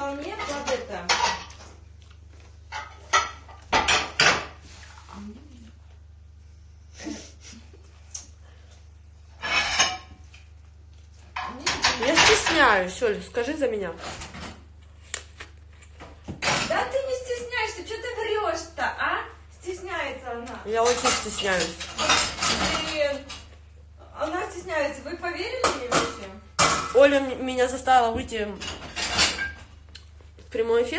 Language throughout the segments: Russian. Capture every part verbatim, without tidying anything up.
волне под это. Я стесняюсь, Оль, скажи за меня. Да ты не стесняешься, что ты врешь-то, а? Стесняется она. Я очень стесняюсь. И она стесняется. Вы поверили ей вообще? Оля меня заставила выйти в прямой эфир.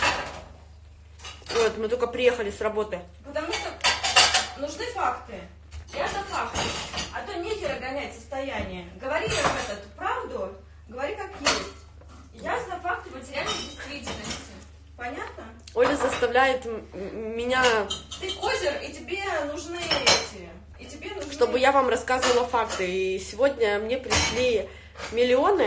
Вот, мы только приехали с работы. Потому что нужны факты. Я за факты. А то нехера гонять состояние. Говори этот, правду, говори как есть. Я за факты материальной действительности. Понятно? Оля заставляет меня... Ты козер, и тебе нужны эти... И тебе нужны... Чтобы я вам рассказывала факты. И сегодня мне пришли миллионы.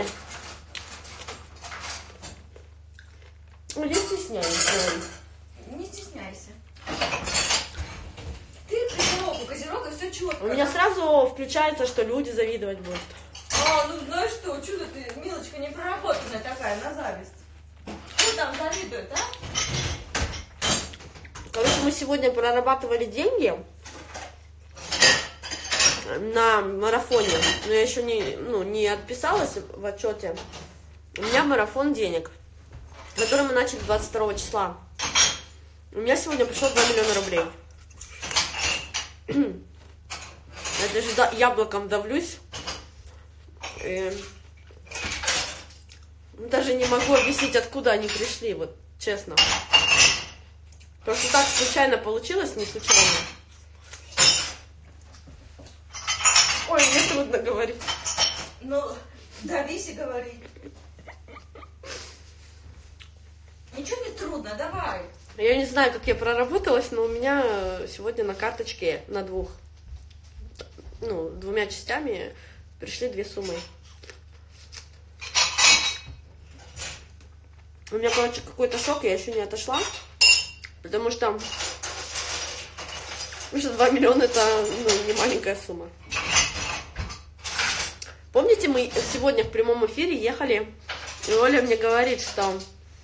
Я стесняюсь. Не стесняйся. Ты козерог, у козерога все четко. У меня сразу включается, что люди завидовать будут. А, ну знаешь что, чудо ты, Милочка, непроработанная такая, на зависть. Кто там завидует, а? Короче, мы сегодня прорабатывали деньги на марафоне, но я еще не, ну, не отписалась в отчете. У меня марафон денег, который мы начали двадцать второго числа. У меня сегодня пришло два миллиона рублей. Я даже да, яблоком давлюсь. И даже не могу объяснить, откуда они пришли, вот честно. Просто так случайно получилось, не случайно. Ой, мне трудно говорить. Ну, давись и говори. Ничего не трудно, давай. Я не знаю, как я проработалась, но у меня сегодня на карточке на двух, ну, двумя частями пришли две суммы. У меня, короче, какой-то шок, я еще не отошла, потому что, потому что два миллиона это, ну, не маленькая сумма. Помните, мы сегодня в прямом эфире ехали, и Оля мне говорит, что...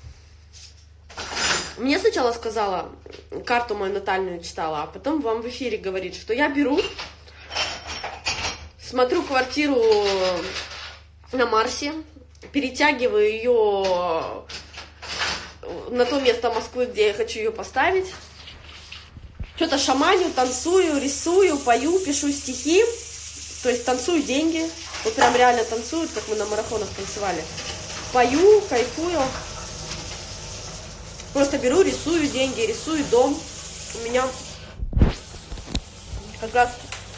Мне сначала сказала, карту мою натальную читала, а потом вам в эфире говорит, что я беру, смотрю квартиру на Марсе, перетягиваю ее на то место Москвы, где я хочу ее поставить, что-то шаманю, танцую, рисую, пою, пишу стихи, то есть танцую деньги, вот прям реально танцуют, как мы на марафонах танцевали, пою, кайфую. Просто беру, рисую деньги, рисую дом. У меня как раз...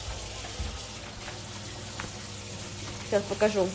Сейчас покажу.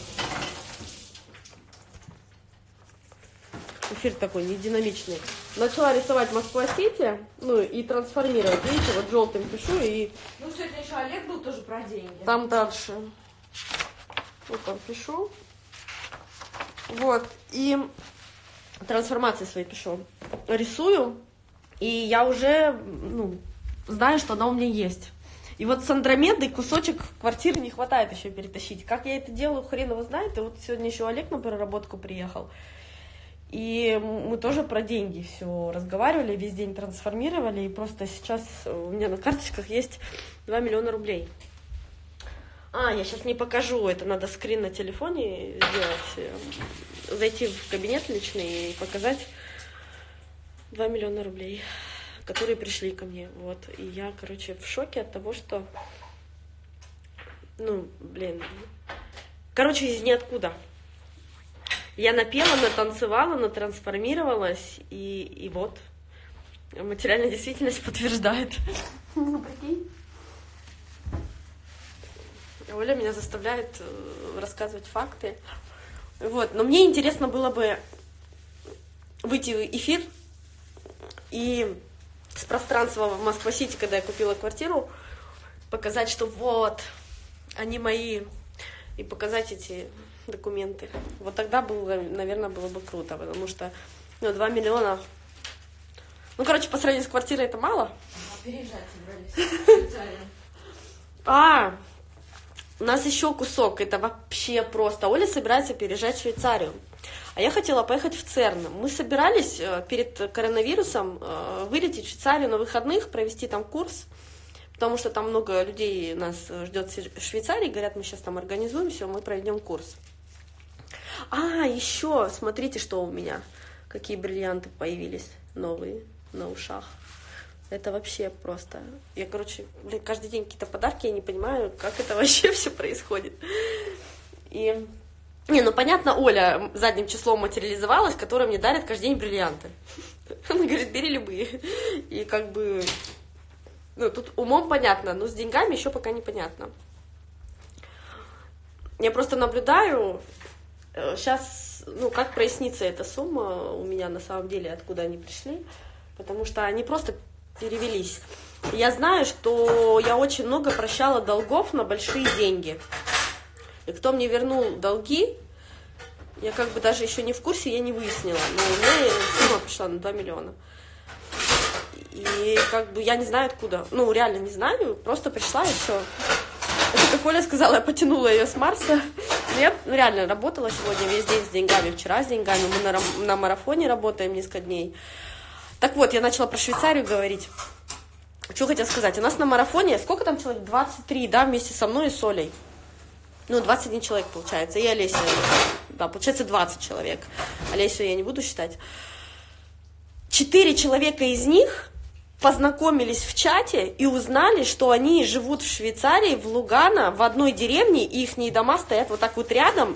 Эфир такой нединамичный. Начала рисовать Москва-Сити, ну и трансформировать. Видите, вот желтым пишу и... Ну, сегодня еще Олег был тоже про деньги. Там дальше. Вот там пишу. Вот. И... трансформации свои пишу, рисую, и я уже, ну, знаю, что она у меня есть. И вот с Андромедой кусочек квартиры не хватает еще перетащить. Как я это делаю, хрен его знает. И вот сегодня еще Олег на проработку приехал. И мы тоже про деньги все разговаривали, весь день трансформировали. И просто сейчас у меня на карточках есть два миллиона рублей. А, я сейчас не покажу, это надо скрин на телефоне сделать, зайти в кабинет личный и показать два миллиона рублей, которые пришли ко мне, вот. И я, короче, в шоке от того, что, ну, блин, короче, из ниоткуда. Я напела, натанцевала, натрансформировалась, и, и вот, материальная действительность подтверждает. Ну, прикинь. Оля меня заставляет рассказывать факты. Вот. Но мне интересно было бы выйти в эфир и с пространства в Москва-Сити, когда я купила квартиру, показать, что вот, они мои, и показать эти документы. Вот тогда было, наверное, было бы круто, потому что, ну, два миллиона... Ну, короче, по сравнению с квартирой это мало. А переезжать собрались. А, у нас еще кусок, это вообще просто. Оля собирается переезжать в Швейцарию. А я хотела поехать в ЦЕРН. Мы собирались перед коронавирусом вылететь в Швейцарию на выходных, провести там курс, потому что там много людей нас ждет в Швейцарии, говорят, мы сейчас там организуем все, мы проведем курс. А, еще, смотрите, что у меня, какие бриллианты появились новые на ушах. Это вообще просто... Я, короче, каждый день какие-то подарки, я не понимаю, как это вообще все происходит. И... Не, ну понятно, Оля задним числом материализовалась, которая мне дарит каждый день бриллианты. Она говорит, бери любые. И как бы... Ну, тут умом понятно, но с деньгами еще пока непонятно. Я просто наблюдаю... Сейчас, ну, как прояснится эта сумма у меня на самом деле, откуда они пришли, потому что они просто перевелись. Я знаю, что я очень много прощала долгов на большие деньги. И кто мне вернул долги, я как бы даже еще не в курсе, я не выяснила, но у меня сумма пришла на два миллиона. И как бы я не знаю откуда, ну, реально не знаю, просто пришла и все. Это, как Оля сказала, я потянула ее с Марса. Я реально работала сегодня весь день с деньгами, вчера с деньгами. Мы на, на марафоне работаем несколько дней. Так вот, я начала про Швейцарию говорить. Что хотела сказать? У нас на марафоне, сколько там человек? двадцать три, да, вместе со мной и с Олей. Ну, двадцать один человек получается. И Олеся, да, получается двадцать человек. Олесю я не буду считать. Четыре человека из них познакомились в чате и узнали, что они живут в Швейцарии, в Лугано, в одной деревне, и их дома стоят вот так вот рядом.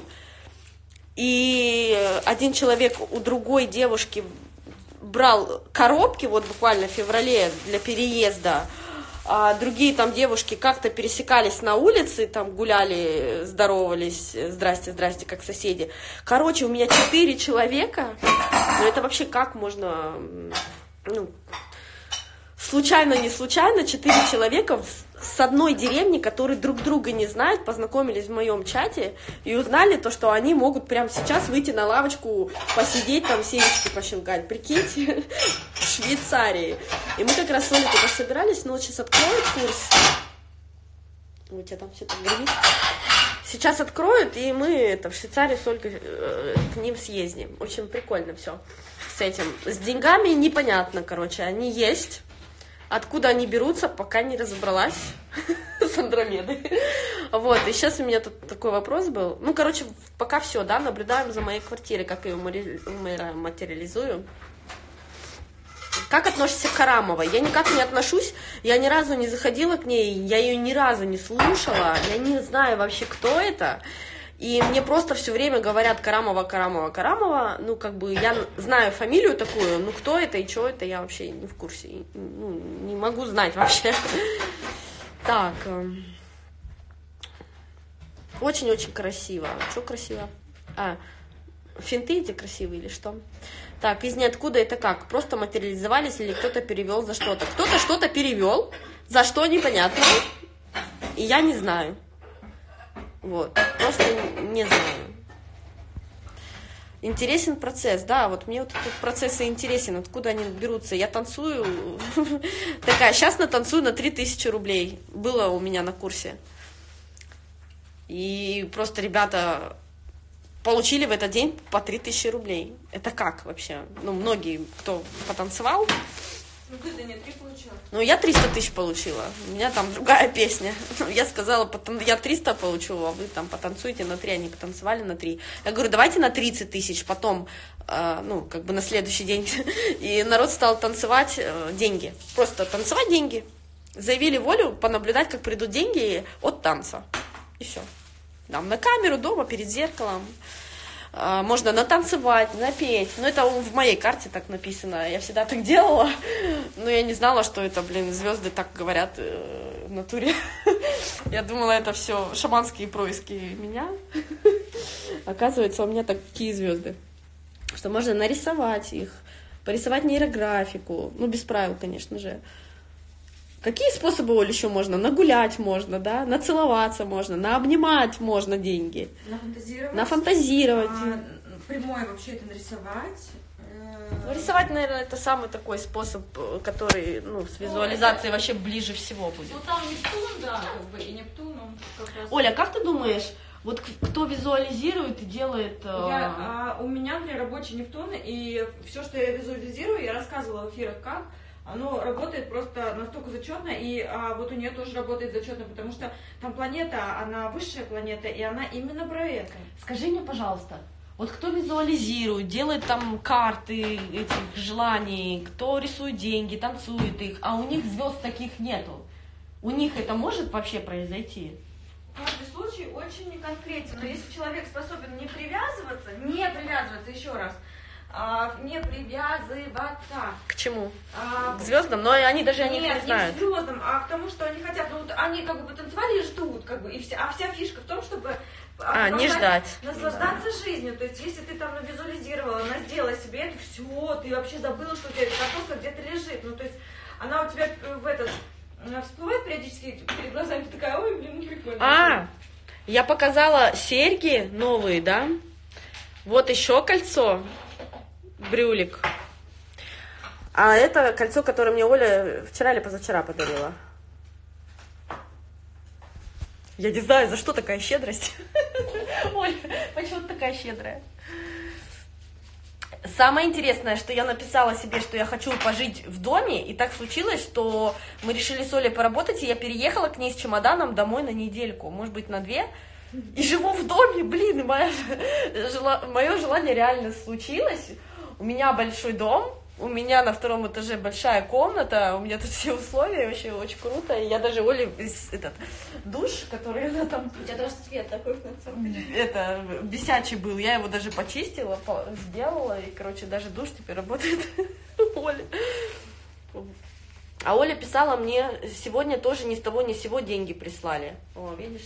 И один человек у другой девушки брал коробки, вот буквально в феврале для переезда, а другие там девушки как-то пересекались на улице, там гуляли, здоровались, здрасте, здрасте, как соседи. Короче, у меня четыре человека, ну это вообще как можно... Ну, случайно, не случайно, четыре человека с одной деревни, которые друг друга не знают, познакомились в моем чате и узнали то, что они могут прямо сейчас выйти на лавочку, посидеть там, семечки пощелкать. Прикиньте, в Швейцарии. И мы как раз с Олей туда собирались, но вот сейчас откроют курс. Ой, у тебя там все так гремит. Сейчас откроют, и мы это, в Швейцарии с Олькой э, к ним съездим. В общем, прикольно все с этим. С деньгами непонятно, короче, они есть. Откуда они берутся, пока не разобралась с Андромедой. Вот, и сейчас у меня тут такой вопрос был. Ну, короче, пока все, да, наблюдаем за моей квартирой, как я ее материализую. Как относишься к Карамовой? Я никак не отношусь, я ни разу не заходила к ней, я ее ни разу не слушала, я не знаю вообще, кто это. И мне просто все время говорят Карамова, Карамова, Карамова. Ну, как бы я знаю фамилию такую, ну, кто это и что это, я вообще не в курсе. Ну, не могу знать вообще. Так. Очень-очень красиво. Что красиво? А, финты эти красивые или что? Так, из ниоткуда это как? Просто материализовались или кто-то перевел за что-то? Кто-то что-то перевел, за что непонятно. И я не знаю. Вот, просто не знаю. Интересен процесс, да, вот мне вот этот процесс и интересен, откуда они берутся. Я танцую, такая, сейчас натанцую на три тысячи рублей, было у меня на курсе. И просто ребята получили в этот день по три тысячи рублей. Это как вообще? Ну, многие, кто потанцевал. Ну, ты-то не три получила. Ну, я триста тысяч получила. У меня там другая песня. Я сказала, я триста получу, а вы там потанцуете на три. Они потанцевали на три. Я говорю, давайте на тридцать тысяч, потом, э, ну, как бы на следующий день. И народ стал танцевать э, деньги. Просто танцевать деньги. Заявили волю понаблюдать, как придут деньги от танца. И все. Там на камеру, дома, перед зеркалом. Можно натанцевать, напеть. Ну, это в моей карте так написано. Я всегда так делала. Но я не знала, что это, блин, звезды так говорят э, в натуре. Я думала, это все шаманские происки меня. Оказывается, у меня такие звезды. Что можно нарисовать их, порисовать нейрографику. Ну, без правил, конечно же. Какие способы, Оль, еще можно? Нагулять можно, да? Нацеловаться можно, наобнимать можно деньги. Нафантазировать. Нафантазировать. А, прямое вообще это нарисовать. Ну, рисовать, наверное, это самый такой способ, который, ну, с визуализацией вообще ближе всего будет. Ну, там Нептун, да, как бы, и Нептун, он как раз... Оля, как ты думаешь, Вот кто визуализирует и делает... Я, а, у меня, например, рабочий Нептун, и все, что я визуализирую, я рассказывала в эфирах, как оно работает просто настолько зачетно, и а, вот у нее тоже работает зачетно, потому что там планета, она высшая планета, и она именно про это. Скажи мне, пожалуйста, вот кто визуализирует, делает там карты этих желаний, кто рисует деньги, танцует их, а у них звезд таких нету. У них это может вообще произойти? Каждый случай очень неконкретен, но если человек способен не привязываться, не привязываться, еще раз, а, не привязываться. К чему? А, к звездам? Но они даже они нет, не знают. Не к звездам, а к тому, что они хотят. Ну, вот они как бы танцевали и ждут, как бы, и вся, а вся фишка в том, чтобы а, не ждать. Наслаждаться да. жизнью. То есть, если ты там визуализировала, она сделала себе это, все, ты вообще забыла, что у тебя эта картошка где-то лежит. Ну, то есть, она у тебя в этот всплывает периодически перед глазами, ты такая, ой, блин, ну прикольно. А, я показала серьги новые, да? Вот еще кольцо, брюлик. А это кольцо, которое мне Оля вчера или позавчера подарила. Я не знаю, за что такая щедрость. Оля, почему ты такая щедрая? Самое интересное, что я написала себе, что я хочу пожить в доме, и так случилось, что мы решили с Олей поработать, и я переехала к ней с чемоданом домой на недельку, может быть, на две, и живу в доме, блин, и мое, мое желание реально случилось. У меня большой дом, у меня на втором этаже большая комната, у меня тут все условия, вообще очень круто, и я даже Оле этот душ, который она там... У тебя даже цвет такой, на самом деле. Это, бесячий был, я его даже почистила, сделала, и, короче, даже душ теперь работает. Оля. А Оля писала мне, сегодня тоже ни с того ни с сего деньги прислали. О, видишь?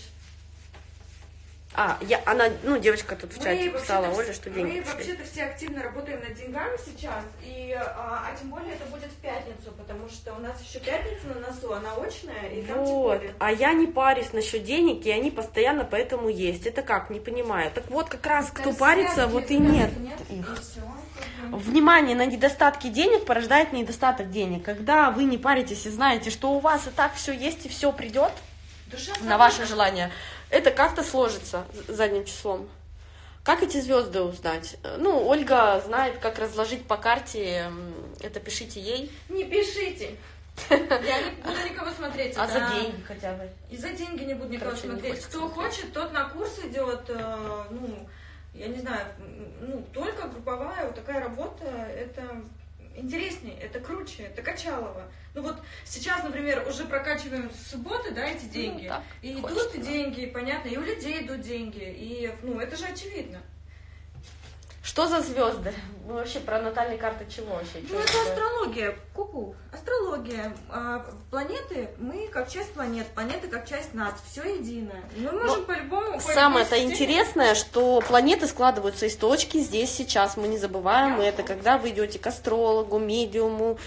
А, я, она, ну, девочка тут в чате мы писала, Оля, что деньги Мы вообще-то все активно работаем над деньгами сейчас, и, а, а тем более это будет в пятницу, потому что у нас еще пятница на носу, она очная, и там вот, теплее. А я не парюсь насчет денег, и они постоянно поэтому есть. Это как, не понимаю. Так вот, как раз, кто так парится, вот и нет, нет их. И все. Внимание на недостатки денег порождает недостаток денег. Когда вы не паритесь и знаете, что у вас и так все есть, и все придет Душа на ваше желание, это как-то сложится задним числом. Как эти звезды узнать? Ну, Ольга знает, как разложить по карте. Это пишите ей. Не пишите. Я не буду никого смотреть. А за деньги хотя бы? И за деньги не буду никого смотреть. Кто хочет, тот на курс идет. Ну, я не знаю, ну, только групповая вот такая работа, это интереснее, это круче, это качалово. Ну вот сейчас, например, уже прокачиваем с субботы, да, эти деньги. Ну, так, и идут хочется. деньги, понятно, и у людей идут деньги. И, ну, это же очевидно. Что за звезды? Мы вообще про натальные карты чего вообще? Ну, это астрология, ку-ку. Астрология. А, планеты, мы как часть планет, планеты как часть нас, все единое. Мы можем по-любому... Самое-то интересное, что планеты складываются из точки здесь, сейчас. Мы не забываем это, когда вы идете к астрологу, медиуму,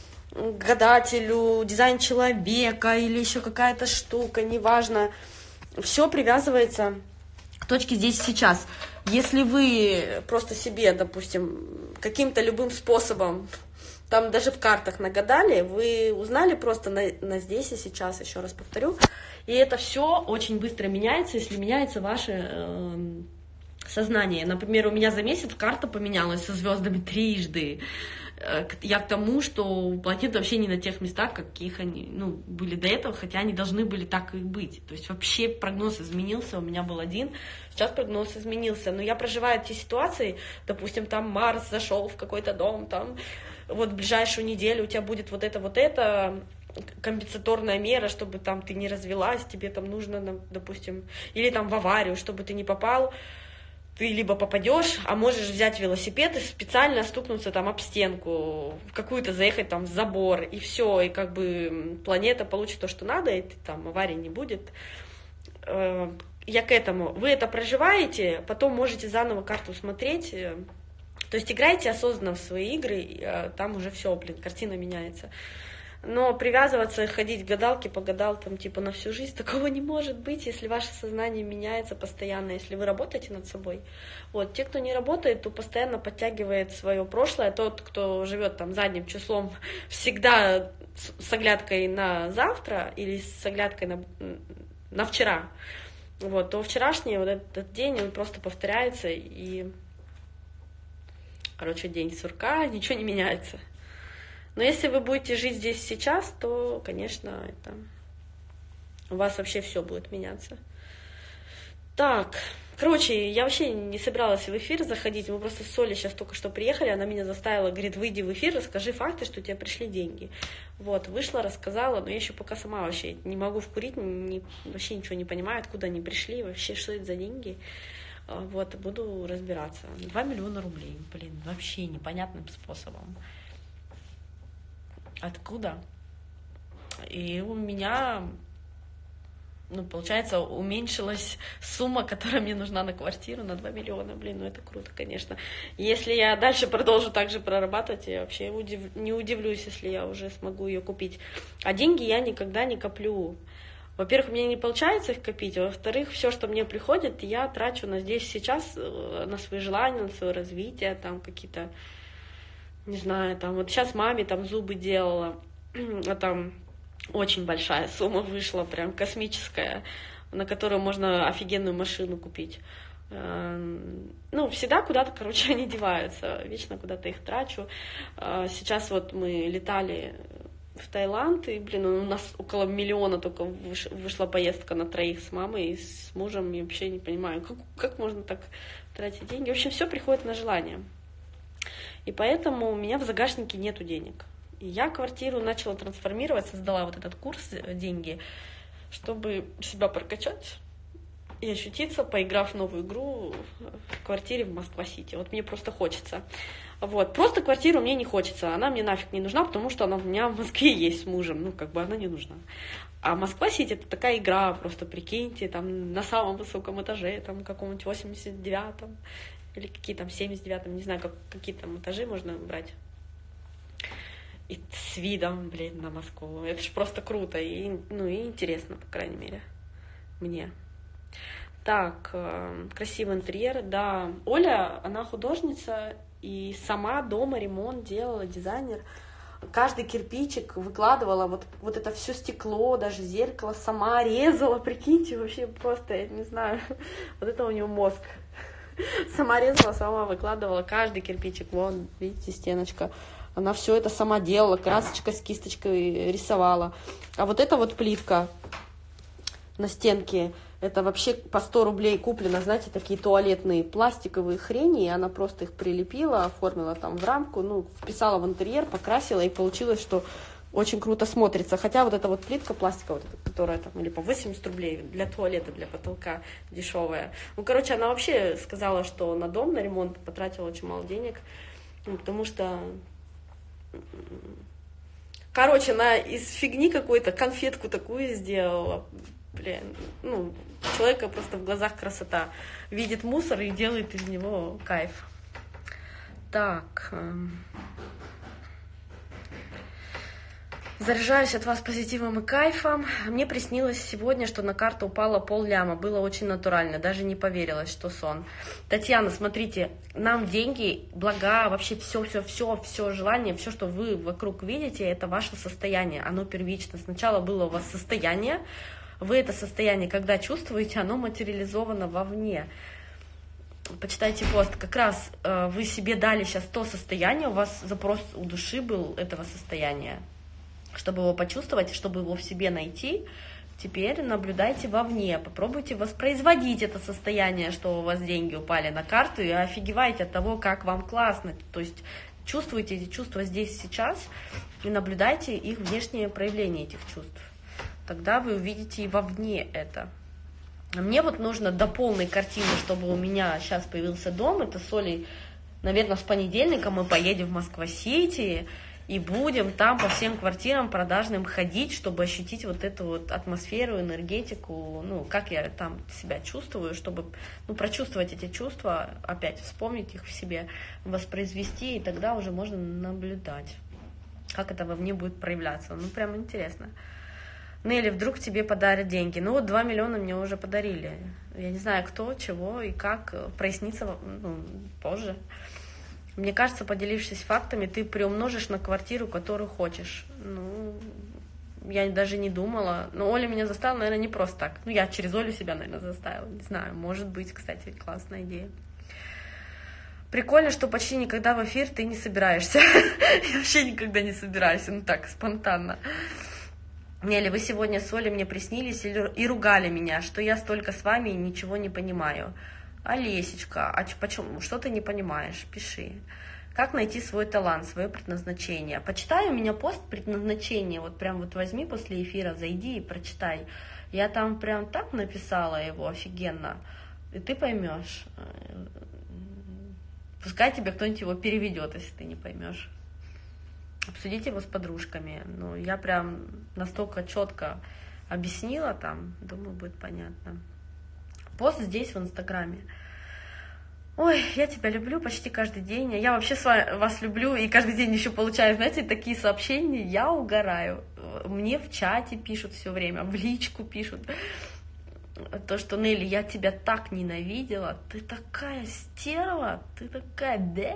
гадателю, дизайн человека или еще какая-то штука, неважно. Все привязывается к точке здесь, сейчас. Если вы просто себе, допустим, каким-то любым способом, там даже в картах нагадали, вы узнали просто на, на здесь и сейчас, еще раз повторю, и это все очень быстро меняется, если меняется ваше э, сознание. Например, у меня за месяц карта поменялась со звездами трижды. Я к тому, что планеты вообще не на тех местах, каких они ну, были до этого, хотя они должны были так и быть. То есть вообще прогноз изменился, у меня был один, сейчас прогноз изменился. Но я проживаю эти ситуации, допустим, там Марс зашел в какой-то дом, там вот в ближайшую неделю у тебя будет вот это, вот это, компенсаторная мера, чтобы там ты не развелась, тебе там нужно, допустим, или там в аварию, чтобы ты не попал. Ты либо попадешь, а можешь взять велосипед и специально стукнуться там об стенку, в какую-то заехать там в забор, и все, и как бы планета получит то, что надо, и там аварии не будет. Я к этому. Вы это проживаете, потом можете заново карту смотреть, то есть играйте осознанно в свои игры, там уже все, блин, картина меняется. Но привязываться, ходить к гадалке по гадалкам типа на всю жизнь, такого не может быть, если ваше сознание меняется постоянно, если вы работаете над собой. Вот, те, кто не работает, то постоянно подтягивает свое прошлое. Тот, кто живет там задним числом, всегда с оглядкой на завтра или с оглядкой на, на вчера, вот, то вчерашний вот этот день, он просто повторяется, и, короче, день сурка, ничего не меняется. Но если вы будете жить здесь сейчас, то, конечно, это... у вас вообще все будет меняться. Так, короче, я вообще не собиралась в эфир заходить, мы просто с Олей сейчас только что приехали, она меня заставила, говорит, выйди в эфир, расскажи факты, что у тебя пришли деньги. Вот, вышла, рассказала, но я еще пока сама вообще не могу вкурить, не, вообще ничего не понимаю, откуда они пришли, вообще, что это за деньги. Вот, буду разбираться. два миллиона рублей, блин, вообще непонятным способом. Откуда? И у меня... ну, получается, уменьшилась сумма, которая мне нужна на квартиру, на два миллиона. Блин, ну это круто, конечно. Если я дальше продолжу так же прорабатывать, я вообще удив... не удивлюсь, если я уже смогу ее купить. А деньги я никогда не коплю. Во-первых, мне не получается их копить, а во-вторых, все, что мне приходит, я трачу на здесь сейчас, на свои желания, на свое развитие, там какие-то, не знаю, там, вот сейчас маме там зубы делала, а там... очень большая сумма вышла, прям космическая, на которую можно офигенную машину купить. Ну, всегда куда-то, короче, они деваются, вечно куда-то их трачу. Сейчас вот мы летали в Таиланд, и, блин, у нас около миллиона только вышла поездка на троих с мамой и с мужем, и вообще не понимаю, как, как можно так тратить деньги. В общем, все приходит на желание. И поэтому у меня в загашнике нету денег. И я квартиру начала трансформировать, создала вот этот курс «Деньги», чтобы себя прокачать и ощутиться, поиграв в новую игру в квартире в Москва-Сити. Вот мне просто хочется. Вот. Просто квартиру мне не хочется, она мне нафиг не нужна, потому что она у меня в Москве есть с мужем, ну, как бы она не нужна. А Москва-Сити — это такая игра, просто прикиньте, там на самом высоком этаже, там каком-нибудь восемьдесят девятом, или какие там семьдесят девятом, не знаю, как, какие там этажи можно брать. И с видом, блин, на Москву. Это ж просто круто и, ну, и интересно, по крайней мере, мне. Так, красивый интерьер, да. Оля, она художница, и сама дома ремонт делала, дизайнер. Каждый кирпичик выкладывала, вот, вот это все стекло, даже зеркало сама резала, прикиньте, вообще просто, я не знаю, вот это у нее мозг. Сама резала, сама выкладывала каждый кирпичик, вон, видите, стеночка. Она все это сама делала, красочкой с кисточкой рисовала. А вот эта вот плитка на стенке, это вообще по сто рублей куплено, знаете, такие туалетные пластиковые хрени, и она просто их прилепила, оформила там в рамку, ну, вписала в интерьер, покрасила, и получилось, что очень круто смотрится. Хотя вот эта вот плитка пластиковая, вот эта, которая там, или по восемьдесят рублей для туалета, для потолка, дешевая. Ну, короче, она вообще сказала, что на дом, на ремонт потратила очень мало денег, потому что... Короче, она из фигни какой-то конфетку такую сделала. Блин, ну, у человека просто в глазах красота. Видит мусор и делает из него кайф. Так. Заряжаюсь от вас позитивом и кайфом. Мне приснилось сегодня, что на карту упало пол-ляма. Было очень натурально, даже не поверилось, что сон. Татьяна, смотрите, нам деньги, блага, вообще все, все, все, все желание, все, что вы вокруг видите, это ваше состояние, оно первично. Сначала было у вас состояние, вы это состояние, когда чувствуете, оно материализовано вовне. Почитайте пост. Как раз э, вы себе дали сейчас то состояние, у вас запрос у души был этого состояния. Чтобы его почувствовать, чтобы его в себе найти, теперь наблюдайте вовне, попробуйте воспроизводить это состояние, что у вас деньги упали на карту, и офигевайте от того, как вам классно. То есть чувствуйте эти чувства здесь сейчас и наблюдайте их внешнее проявление этих чувств. Тогда вы увидите и вовне это. Мне вот нужно до полной картины, чтобы у меня сейчас появился дом. Это с Олей, наверное, с понедельника мы поедем в Москва-Сити, и будем там по всем квартирам продажным ходить, чтобы ощутить вот эту вот атмосферу, энергетику, ну, как я там себя чувствую, чтобы, ну, прочувствовать эти чувства, опять вспомнить их в себе, воспроизвести, и тогда уже можно наблюдать, как это вовне будет проявляться. Ну, прям интересно. Нелли, вдруг тебе подарят деньги. Ну, вот два миллиона мне уже подарили. Я не знаю, кто, чего и как, прояснится, ну, позже. Мне кажется, поделившись фактами, ты приумножишь на квартиру, которую хочешь. Ну, я даже не думала. Но Оля меня заставила, наверное, не просто так. Ну, я через Олю себя, наверное, заставила. Не знаю, может быть, кстати, классная идея. Прикольно, что почти никогда в эфир ты не собираешься. Я вообще никогда не собираюсь, ну так, спонтанно. Нелли, вы сегодня с Олей мне приснились и ругали меня, что я столько с вами и ничего не понимаю. Олесечка, а почему? Что ты не понимаешь? Пиши. Как найти свой талант, свое предназначение? Почитай у меня пост предназначения, вот прям вот возьми после эфира, зайди и прочитай. Я там прям так написала его офигенно, и ты поймешь. Пускай тебе кто-нибудь его переведет, если ты не поймешь. Обсудите его с подружками. Ну, я прям настолько четко объяснила там, думаю, будет понятно. Пост здесь, в Инстаграме. Ой, я тебя люблю почти каждый день. Я вообще с вами, вас люблю и каждый день еще получаю, знаете, такие сообщения. Я угораю. Мне в чате пишут все время, в личку пишут. То, что, Нелли, я тебя так ненавидела. Ты такая стерва, ты такая, да?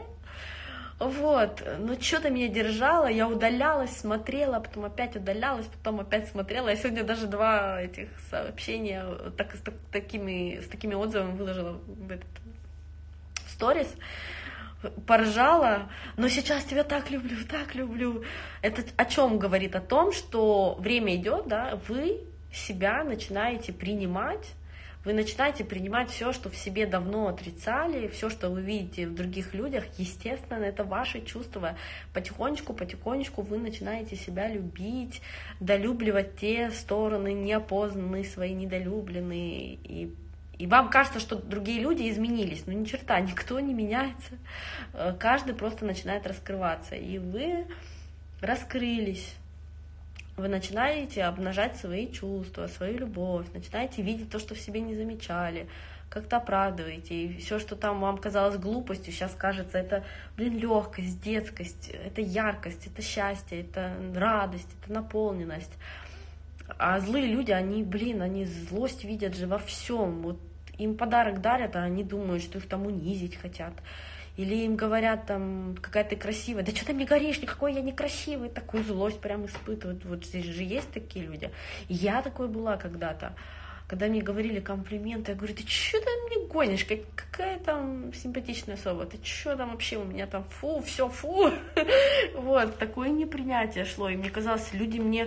Вот, ну что-то меня держало, я удалялась, смотрела, потом опять удалялась, потом опять смотрела. Я сегодня даже два этих сообщения так, с, так, такими, с такими отзывами выложила в этот сторис, поржала, но сейчас тебя так люблю, так люблю. Это о чем говорит? О том, что время идет, да, вы себя начинаете принимать, вы начинаете принимать все, что в себе давно отрицали, все, что вы видите в других людях, естественно, это ваши чувства. Потихонечку, потихонечку вы начинаете себя любить, долюбливать те стороны неопознанные, свои недолюбленные, и, и вам кажется, что другие люди изменились, но ни черта, никто не меняется, каждый просто начинает раскрываться, и вы раскрылись. Вы начинаете обнажать свои чувства, свою любовь, начинаете видеть то, что в себе не замечали, как-то оправдываете, и все, что там вам казалось глупостью, сейчас кажется, это, блин, легкость, детскость, это яркость, это счастье, это радость, это наполненность. А злые люди, они, блин, они злость видят же во всем. Вот им подарок дарят, а они думают, что их там унизить хотят. Или им говорят, там, какая ты красивая, да что ты мне говоришь, никакой я не красивый, такую злость прям испытывают. Вот здесь же есть такие люди. И я такой была когда-то, когда мне говорили комплименты, я говорю, ты что ты мне гонишь, какая там симпатичная особа, ты что там вообще у меня там, фу, все, фу. Вот, такое непринятие шло, и мне казалось, люди мне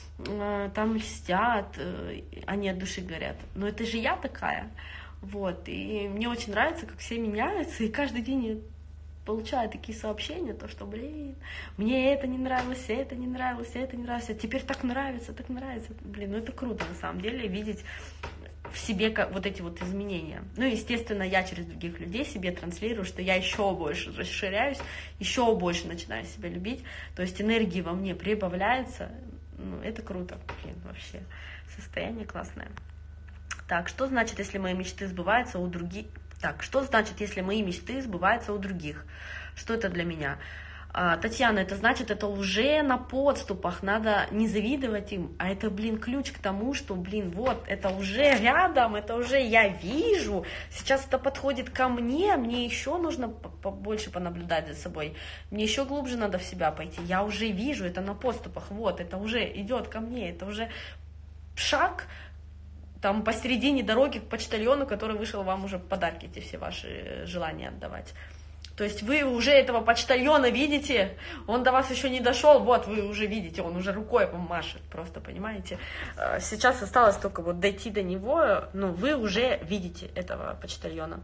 там льстят, они от души говорят, но это же я такая. Вот, и мне очень нравится, как все меняются, и каждый день я получаю такие сообщения, то, что, блин, мне это не нравилось, это не нравилось, это не нравилось, а теперь так нравится, так нравится. Блин, ну это круто, на самом деле, видеть в себе вот эти вот изменения. Ну, естественно, я через других людей себе транслирую, что я еще больше расширяюсь, еще больше начинаю себя любить, то есть энергии во мне прибавляется, ну, это круто, блин, вообще, состояние классное. Так, что значит, если мои мечты сбываются у других? Так, что значит, если мои мечты сбываются у других? Что это для меня? А, Татьяна, это значит, это уже на подступах, надо не завидовать им, а это, блин, ключ к тому, что, блин, вот, это уже рядом, это уже я вижу, сейчас это подходит ко мне, мне еще нужно побольше понаблюдать за собой, мне еще глубже надо в себя пойти, я уже вижу, это на подступах, вот, это уже идет ко мне, это уже шаг, там посередине дороги к почтальону, который вышел вам уже подарки, эти все ваши желания отдавать. То есть вы уже этого почтальона видите, он до вас еще не дошел, вот вы уже видите, он уже рукой вам машет, просто понимаете. Сейчас осталось только вот дойти до него, но вы уже видите этого почтальона,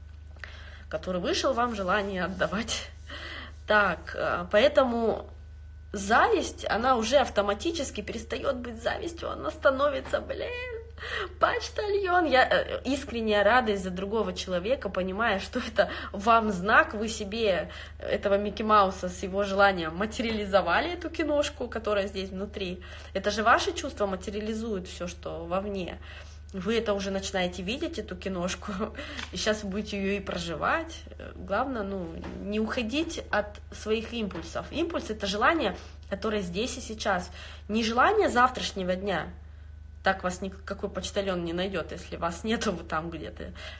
который вышел вам желание отдавать. Так, поэтому зависть, она уже автоматически перестает быть завистью, она становится, блин, почтальон. Я искренняя радость за другого человека, понимая, что это вам знак, вы себе этого Микки Мауса с его желанием материализовали, эту киношку, которая здесь внутри. Это же ваши чувства материализуют все, что вовне. Вы это уже начинаете видеть, эту киношку, и сейчас вы будете ее и проживать. Главное, ну, не уходить от своих импульсов. Импульс — это желание, которое здесь и сейчас. Не желание завтрашнего дня. Так вас никакой почтальон не найдет, если вас нету там где-то.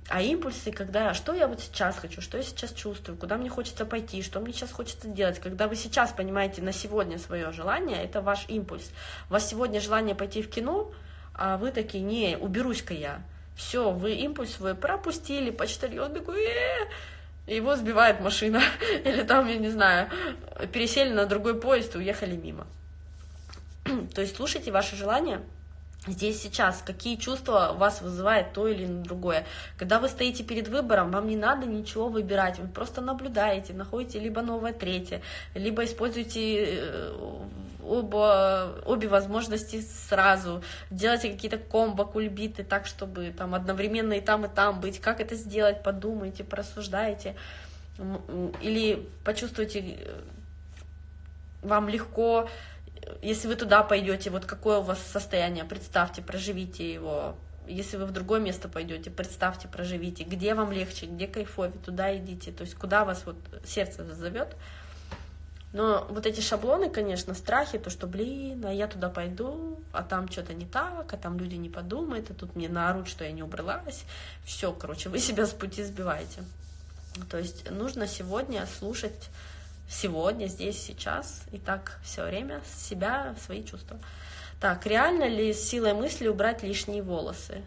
А импульсы, когда, что я вот сейчас хочу, что я сейчас чувствую, куда мне хочется пойти, что мне сейчас хочется делать. Когда вы сейчас понимаете на сегодня свое желание, это ваш импульс. У вас сегодня желание пойти в кино, а вы такие, не, уберусь-ка я. Все, вы импульс свой пропустили, почтальон такой, э-э-э, его сбивает машина. Или там, я не знаю, пересели на другой поезд и уехали мимо. То есть слушайте ваши желания. Здесь сейчас, какие чувства вас вызывает то или другое. Когда вы стоите перед выбором, вам не надо ничего выбирать, вы просто наблюдаете, находите либо новое третье, либо используете оба, обе возможности сразу, делайте какие-то комбо, кульбиты, так, чтобы там одновременно и там, и там быть. Как это сделать, подумайте, порассуждайте. Или почувствуйте, вам легко. Если вы туда пойдете, вот какое у вас состояние, представьте, проживите его. Если вы в другое место пойдете, представьте, проживите. Где вам легче, где кайфовее, туда идите. То есть куда вас вот сердце зовет. Но вот эти шаблоны, конечно, страхи, то, что, блин, а я туда пойду, а там что-то не так, а там люди не подумают, а тут мне наорут, что я не убралась. Все, короче, вы себя с пути сбиваете. То есть нужно сегодня слушать сегодня, здесь, сейчас, и так все время себя, свои чувства. Так, реально ли с силой мысли убрать лишние волосы?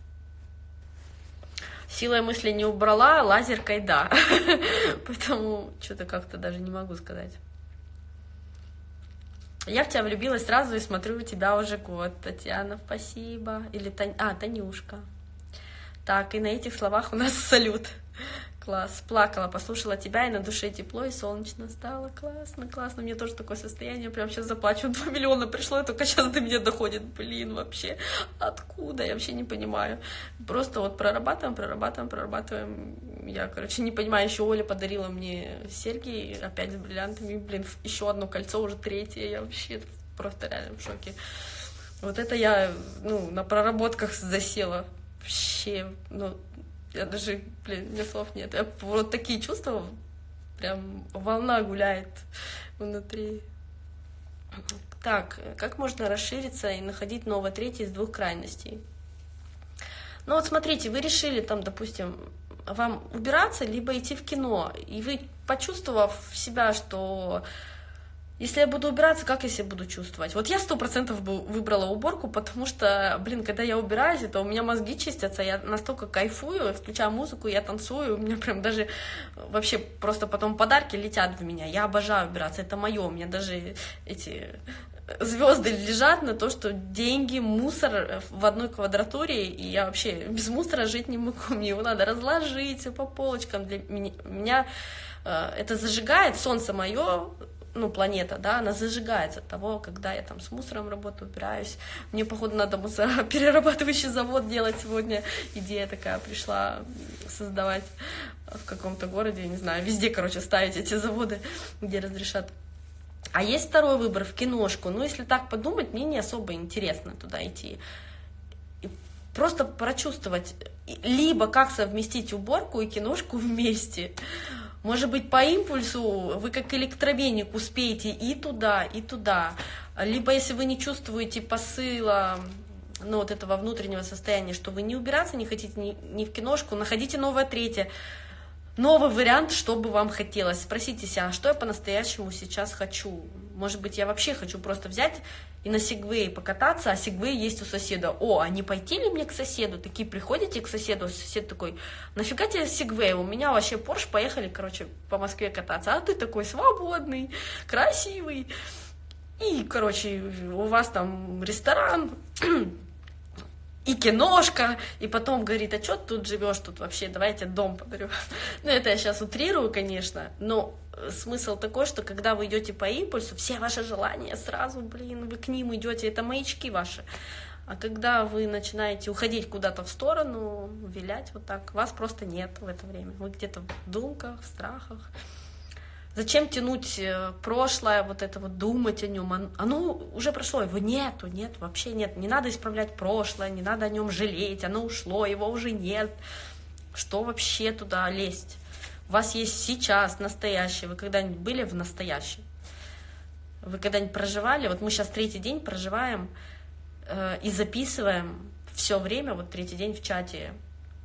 Силой мысли не убрала, лазеркой да. Поэтому что-то как-то даже не могу сказать. Я в тебя влюбилась сразу и смотрю, у тебя уже год. Татьяна, спасибо. Или Тань... А, Танюшка. Так, и на этих словах у нас салют. Класс. Плакала, послушала тебя, и на душе тепло, и солнечно стало. Классно, классно. У меня тоже такое состояние. Прям сейчас заплачу. Два миллиона пришло, и только сейчас до меня доходит. Блин, вообще. Откуда? Я вообще не понимаю. Просто вот прорабатываем, прорабатываем, прорабатываем. Я, короче, не понимаю. Еще Оля подарила мне серьги, опять с бриллиантами. Блин, еще одно кольцо, уже третье. Я вообще просто реально в шоке. Вот это я, ну, на проработках засела. Вообще, ну... Я даже, блин, у меня слов нет. Я, вот такие чувства, прям волна гуляет внутри. Так, как можно расшириться и находить новое третье из двух крайностей? Ну вот смотрите, вы решили там, допустим, вам убираться, либо идти в кино, и вы, почувствовав себя, что... Если я буду убираться, как я себя буду чувствовать? Вот я сто процентов бы выбрала уборку, потому что, блин, когда я убираюсь, то у меня мозги чистятся, я настолько кайфую, включаю музыку, я танцую, у меня прям даже вообще просто потом подарки летят в меня. Я обожаю убираться, это мое, у меня даже эти звезды лежат на то, что деньги, мусор в одной квадратуре, и я вообще без мусора жить не могу, мне его надо разложить по полочкам. Для меня, меня э, это зажигает, солнце мое, ну, планета, да, она зажигается от того, когда я там с мусором работаю, убираюсь. Мне, походу, надо мусороперерабатывающий завод делать сегодня. Идея такая пришла создавать в каком-то городе, я не знаю, везде, короче, ставить эти заводы, где разрешат. А есть второй выбор в киношку. Ну, если так подумать, мне не особо интересно туда идти. И просто прочувствовать, либо как совместить уборку и киношку вместе. Может быть, по импульсу вы как электровеник успеете и туда, и туда. Либо если вы не чувствуете посыла, ну, вот этого внутреннего состояния, что вы не убираться не хотите, ни, ни в киношку, находите новое третье. Новый вариант, что бы вам хотелось. Спросите себя, а что я по-настоящему сейчас хочу? Может быть, я вообще хочу просто взять и на сегвее покататься, а сегвей есть у соседа. О, а не пойти ли мне к соседу? Такие приходите к соседу, сосед такой, нафига тебе сегвей? У меня вообще Порш, поехали, короче, по Москве кататься. А ты такой свободный, красивый. И, короче, у вас там ресторан, и киношка, и потом говорит, а что ты тут живешь, тут вообще, давай я тебе дом подарю. Ну, это я сейчас утрирую, конечно, но смысл такой, что когда вы идете по импульсу, все ваши желания сразу, блин, вы к ним идете, это маячки ваши. А когда вы начинаете уходить куда-то в сторону, вилять вот так, вас просто нет в это время. Вы где-то в думках, в страхах. Зачем тянуть прошлое, вот это вот, думать о нем? Оно уже прошло, его нету, нет, вообще нет. Не надо исправлять прошлое, не надо о нем жалеть, оно ушло, его уже нет. Что вообще туда лезть? У вас есть сейчас настоящее. Вы когда-нибудь были в настоящем? Вы когда-нибудь проживали? Вот мы сейчас третий день проживаем э, и записываем все время, вот третий день в чате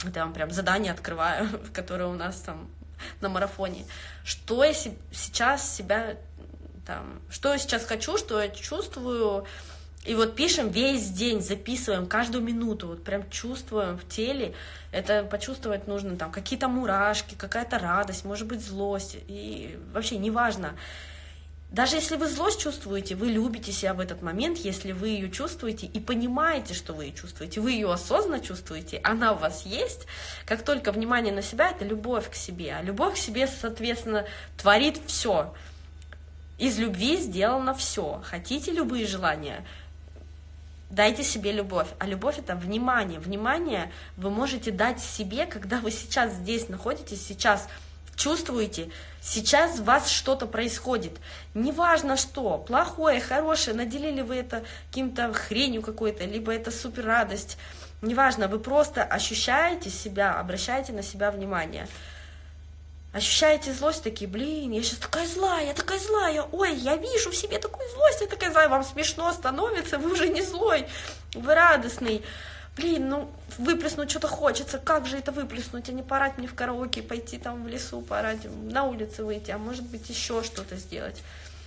Это я вам прям задание открываю, которое у нас там на марафоне. Что я сейчас себя там, что я сейчас хочу, что я чувствую. И вот пишем весь день, записываем каждую минуту, вот прям чувствуем в теле. Это почувствовать нужно там какие-то мурашки, какая-то радость, может быть злость. И вообще неважно. Даже если вы злость чувствуете, вы любите себя в этот момент, если вы ее чувствуете и понимаете, что вы ее чувствуете, вы ее осознанно чувствуете, она у вас есть. Как только внимание на себя, это любовь к себе. А любовь к себе, соответственно, творит все. Из любви сделано все. Хотите любые желания, дайте себе любовь. А любовь — это внимание. Внимание вы можете дать себе, когда вы сейчас здесь находитесь, сейчас чувствуете, сейчас у вас что-то происходит. Неважно что, плохое, хорошее, наделили вы это каким-то хренью какой-то, либо это супер радость. Неважно, вы просто ощущаете себя, обращаете на себя внимание. Ощущаете злость, такие, блин, я сейчас такая злая, я такая злая, ой, я вижу в себе такую злость, я такая злая, вам смешно становится, вы уже не злой, вы радостный. Блин, ну выплеснуть что-то хочется, как же это выплеснуть, а не поорать мне в караоке, пойти там в лесу, поорать, на улицу выйти, а может быть еще что-то сделать.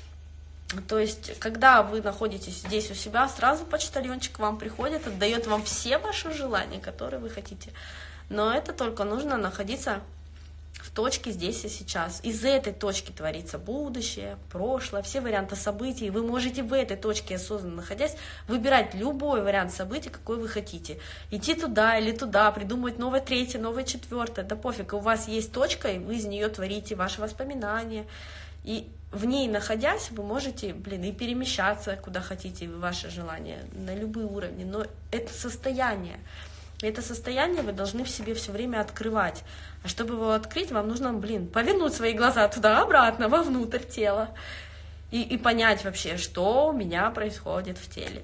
То есть, когда вы находитесь здесь у себя, сразу почтальончик к вам приходит, отдает вам все ваши желания, которые вы хотите. Но это только нужно находиться в точке здесь и сейчас. Из этой точки творится будущее, прошлое, все варианты событий. Вы можете в этой точке, осознанно находясь, выбирать любой вариант событий, какой вы хотите. Идти туда или туда, придумывать новое третье, новое четвертое. Да пофиг, у вас есть точка, и вы из нее творите ваши воспоминания. И в ней находясь, вы можете, блин, и перемещаться куда хотите, ваши желания, на любые уровни. Но это состояние. Это состояние вы должны в себе все время открывать. А чтобы его открыть, вам нужно, блин, повернуть свои глаза туда-обратно, вовнутрь тела. И, и понять вообще, что у меня происходит в теле.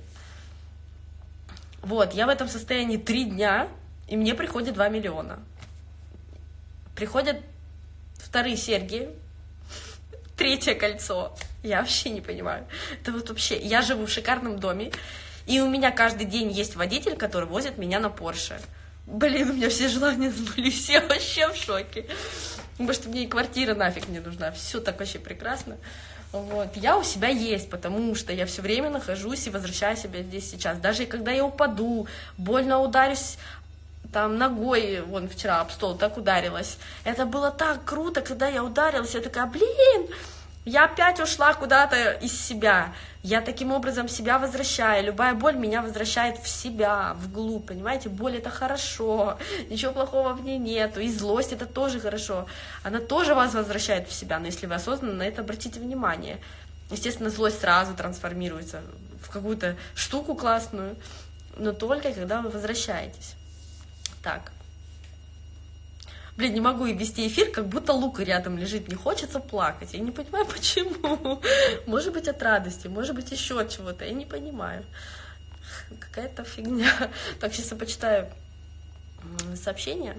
Вот, я в этом состоянии три дня, и мне приходит два миллиона. Приходят вторые серьги, третье кольцо. Я вообще не понимаю. Это вот вообще, я живу в шикарном доме, и у меня каждый день есть водитель, который возит меня на Порше. Блин, у меня все желания сбылись, я вообще в шоке. Потому что мне и квартира нафиг не нужна, все так вообще прекрасно. Вот. Я у себя есть, потому что я все время нахожусь и возвращаю себя здесь сейчас. Даже когда я упаду, больно ударюсь там ногой, вон вчера об стол так ударилась. Это было так круто, когда я ударилась, я такая, блин, я опять ушла куда-то из себя. Я таким образом себя возвращаю. Любая боль меня возвращает в себя, вглубь, понимаете? Боль — это хорошо, ничего плохого в ней нету. И злость — это тоже хорошо. Она тоже вас возвращает в себя, но если вы осознанно на это обратите внимание. Естественно, злость сразу трансформируется в какую-то штуку классную, но только когда вы возвращаетесь. Так. Блин, не могу и вести эфир, как будто Лука рядом лежит, не хочется плакать. Я не понимаю, почему. Может быть, от радости, может быть, еще от чего-то. Я не понимаю. Какая-то фигня. Так, сейчас я почитаю сообщение.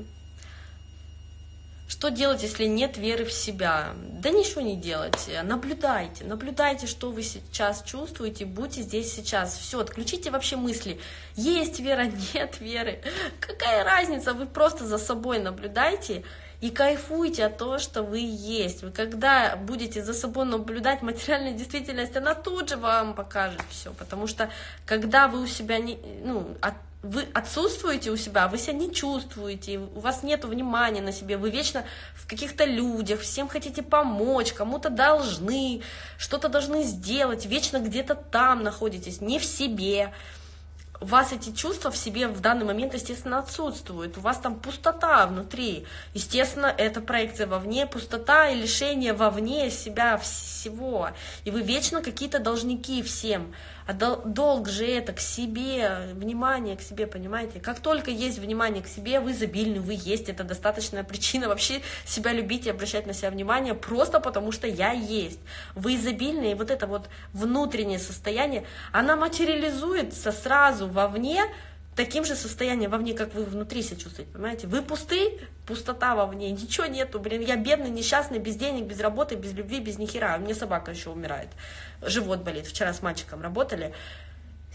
Что делать, если нет веры в себя? Да ничего не делать. Наблюдайте. Наблюдайте, что вы сейчас чувствуете. Будьте здесь сейчас. Все, отключите вообще мысли. Есть вера, нет веры. Какая разница? Вы просто за собой наблюдайте и кайфуйте от того, что вы есть. Вы когда будете за собой наблюдать, материальная действительность, она тут же вам покажет все. Потому что когда вы у себя не... Ну, от вы отсутствуете у себя, вы себя не чувствуете, у вас нет внимания на себе, вы вечно в каких-то людях, всем хотите помочь, кому-то должны, что-то должны сделать, вечно где-то там находитесь, не в себе. У вас эти чувства в себе в данный момент, естественно, отсутствуют. У вас там пустота внутри. Естественно, это проекция вовне, пустота и лишение вовне себя всего. И вы вечно какие-то должники всем. А долг же это к себе, внимание к себе, понимаете? Как только есть внимание к себе, вы изобильны, вы есть. Это достаточная причина вообще себя любить и обращать на себя внимание, просто потому что я есть. Вы изобильны, и вот это вот внутреннее состояние, она материализуется сразу вовне, таким же состоянием вовне, как вы внутри себя чувствуете, понимаете? Вы пусты, пустота вовне, ничего нету, блин, я бедный, несчастный, без денег, без работы, без любви, без ни хера. У меня собака еще умирает, живот болит, вчера с мальчиком работали,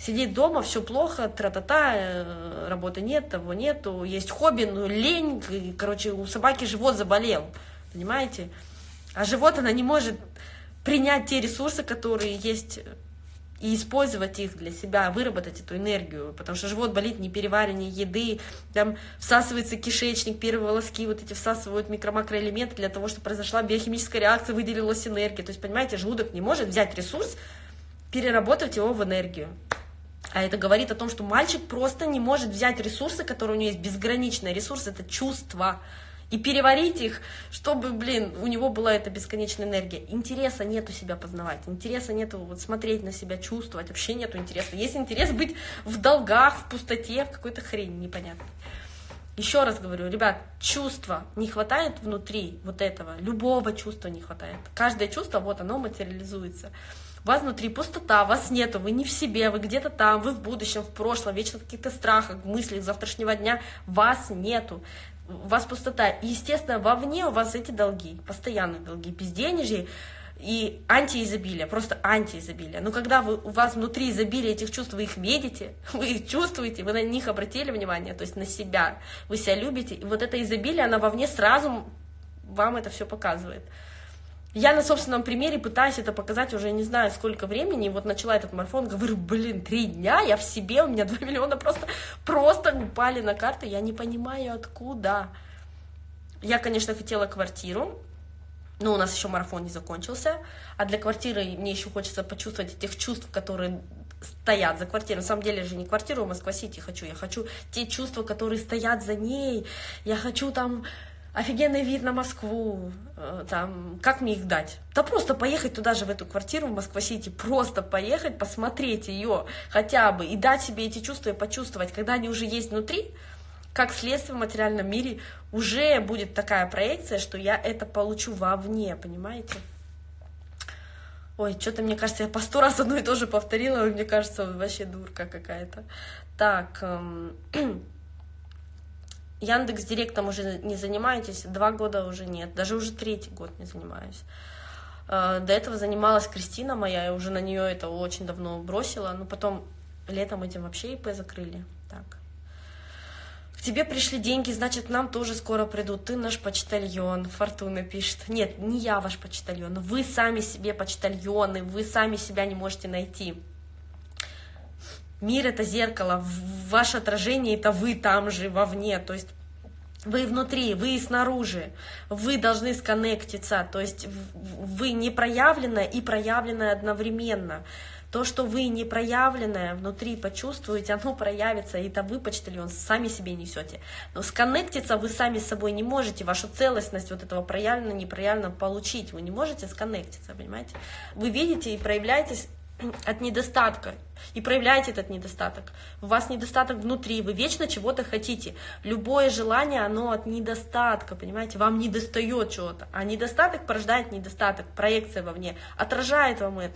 Сидеть дома, все плохо, тра-та-та, работы нет, того нету, есть хобби, ну лень, и, короче, у собаки живот заболел, понимаете? А живот, она не может принять те ресурсы, которые есть, и использовать их для себя, выработать эту энергию, потому что живот болит, не переваривание еды, там всасывается кишечник, первые волоски вот эти всасывают микро-макроэлементы для того, чтобы произошла биохимическая реакция, выделилась энергия. То есть, понимаете, желудок не может взять ресурс, переработать его в энергию. А это говорит о том, что мальчик просто не может взять ресурсы, которые у него есть, безграничные ресурсы, это чувства, и переварить их, чтобы, блин, у него была эта бесконечная энергия. Интереса нету себя познавать, интереса нету вот смотреть на себя, чувствовать, вообще нету интереса. Есть интерес быть в долгах, в пустоте, в какой-то хрени непонятной. Еще раз говорю, ребят, чувства не хватает внутри вот этого, любого чувства не хватает. Каждое чувство, вот оно материализуется. У вас внутри пустота, вас нету, вы не в себе, вы где-то там, вы в будущем, в прошлом, вечно в каких-то страхах, в мыслях завтрашнего дня, вас нету, у вас пустота. И, естественно, вовне у вас эти долги, постоянные долги, безденежье и антиизобилие, просто антиизобилие. Но когда вы, у вас внутри изобилие этих чувств, вы их видите, вы их чувствуете, вы на них обратили внимание, то есть на себя, вы себя любите, и вот это изобилие, оно вовне сразу вам это все показывает. Я на собственном примере пытаюсь это показать уже не знаю сколько времени, и вот начала этот марафон, говорю, блин, три дня, я в себе, у меня два миллиона просто, просто упали на карту, я не понимаю откуда. Я, конечно, хотела квартиру, но у нас еще марафон не закончился, а для квартиры мне еще хочется почувствовать этих чувств, которые стоят за квартирой. На самом деле же не квартиру в Москва-Сити хочу, я хочу те чувства, которые стоят за ней, я хочу там... Офигенный вид на Москву, там, как мне их дать? Да просто поехать туда же, в эту квартиру в Москва-Сити, просто поехать, посмотреть ее хотя бы, и дать себе эти чувства и почувствовать, когда они уже есть внутри, как следствие в материальном мире, уже будет такая проекция, что я это получу вовне, понимаете? Ой, что-то, мне кажется, я по сто раз одно и то же повторила, и мне кажется, вообще дурка какая-то. Так... Эм... Яндекс.Директом уже не занимаетесь, два года уже нет, даже уже третий год не занимаюсь. До этого занималась Кристина моя, я уже на нее это очень давно бросила, но потом летом этим вообще ИП закрыли. Так. К тебе пришли деньги, значит, нам тоже скоро придут, ты наш почтальон, Фортуна пишет. Нет, не я ваш почтальон, вы сами себе почтальоны, вы сами себя не можете найти. Мир — это зеркало, ваше отражение — это вы там же, вовне, то есть вы внутри, вы снаружи, вы должны сконнектиться, то есть вы не проявленное и проявленное одновременно. То, что вы не проявленное внутри почувствуете, оно проявится, и это вы, почтальон, сами себе несете. Но сконнектиться вы сами с собой не можете, вашу целостность вот этого проявленного, непроявленного получить, вы не можете сконнектиться, понимаете? Вы видите и проявляетесь от недостатка, и проявляете этот недостаток. У вас недостаток внутри, вы вечно чего-то хотите. Любое желание, оно от недостатка, понимаете, вам не достает чего-то. А недостаток порождает недостаток, проекция вовне, отражает вам это.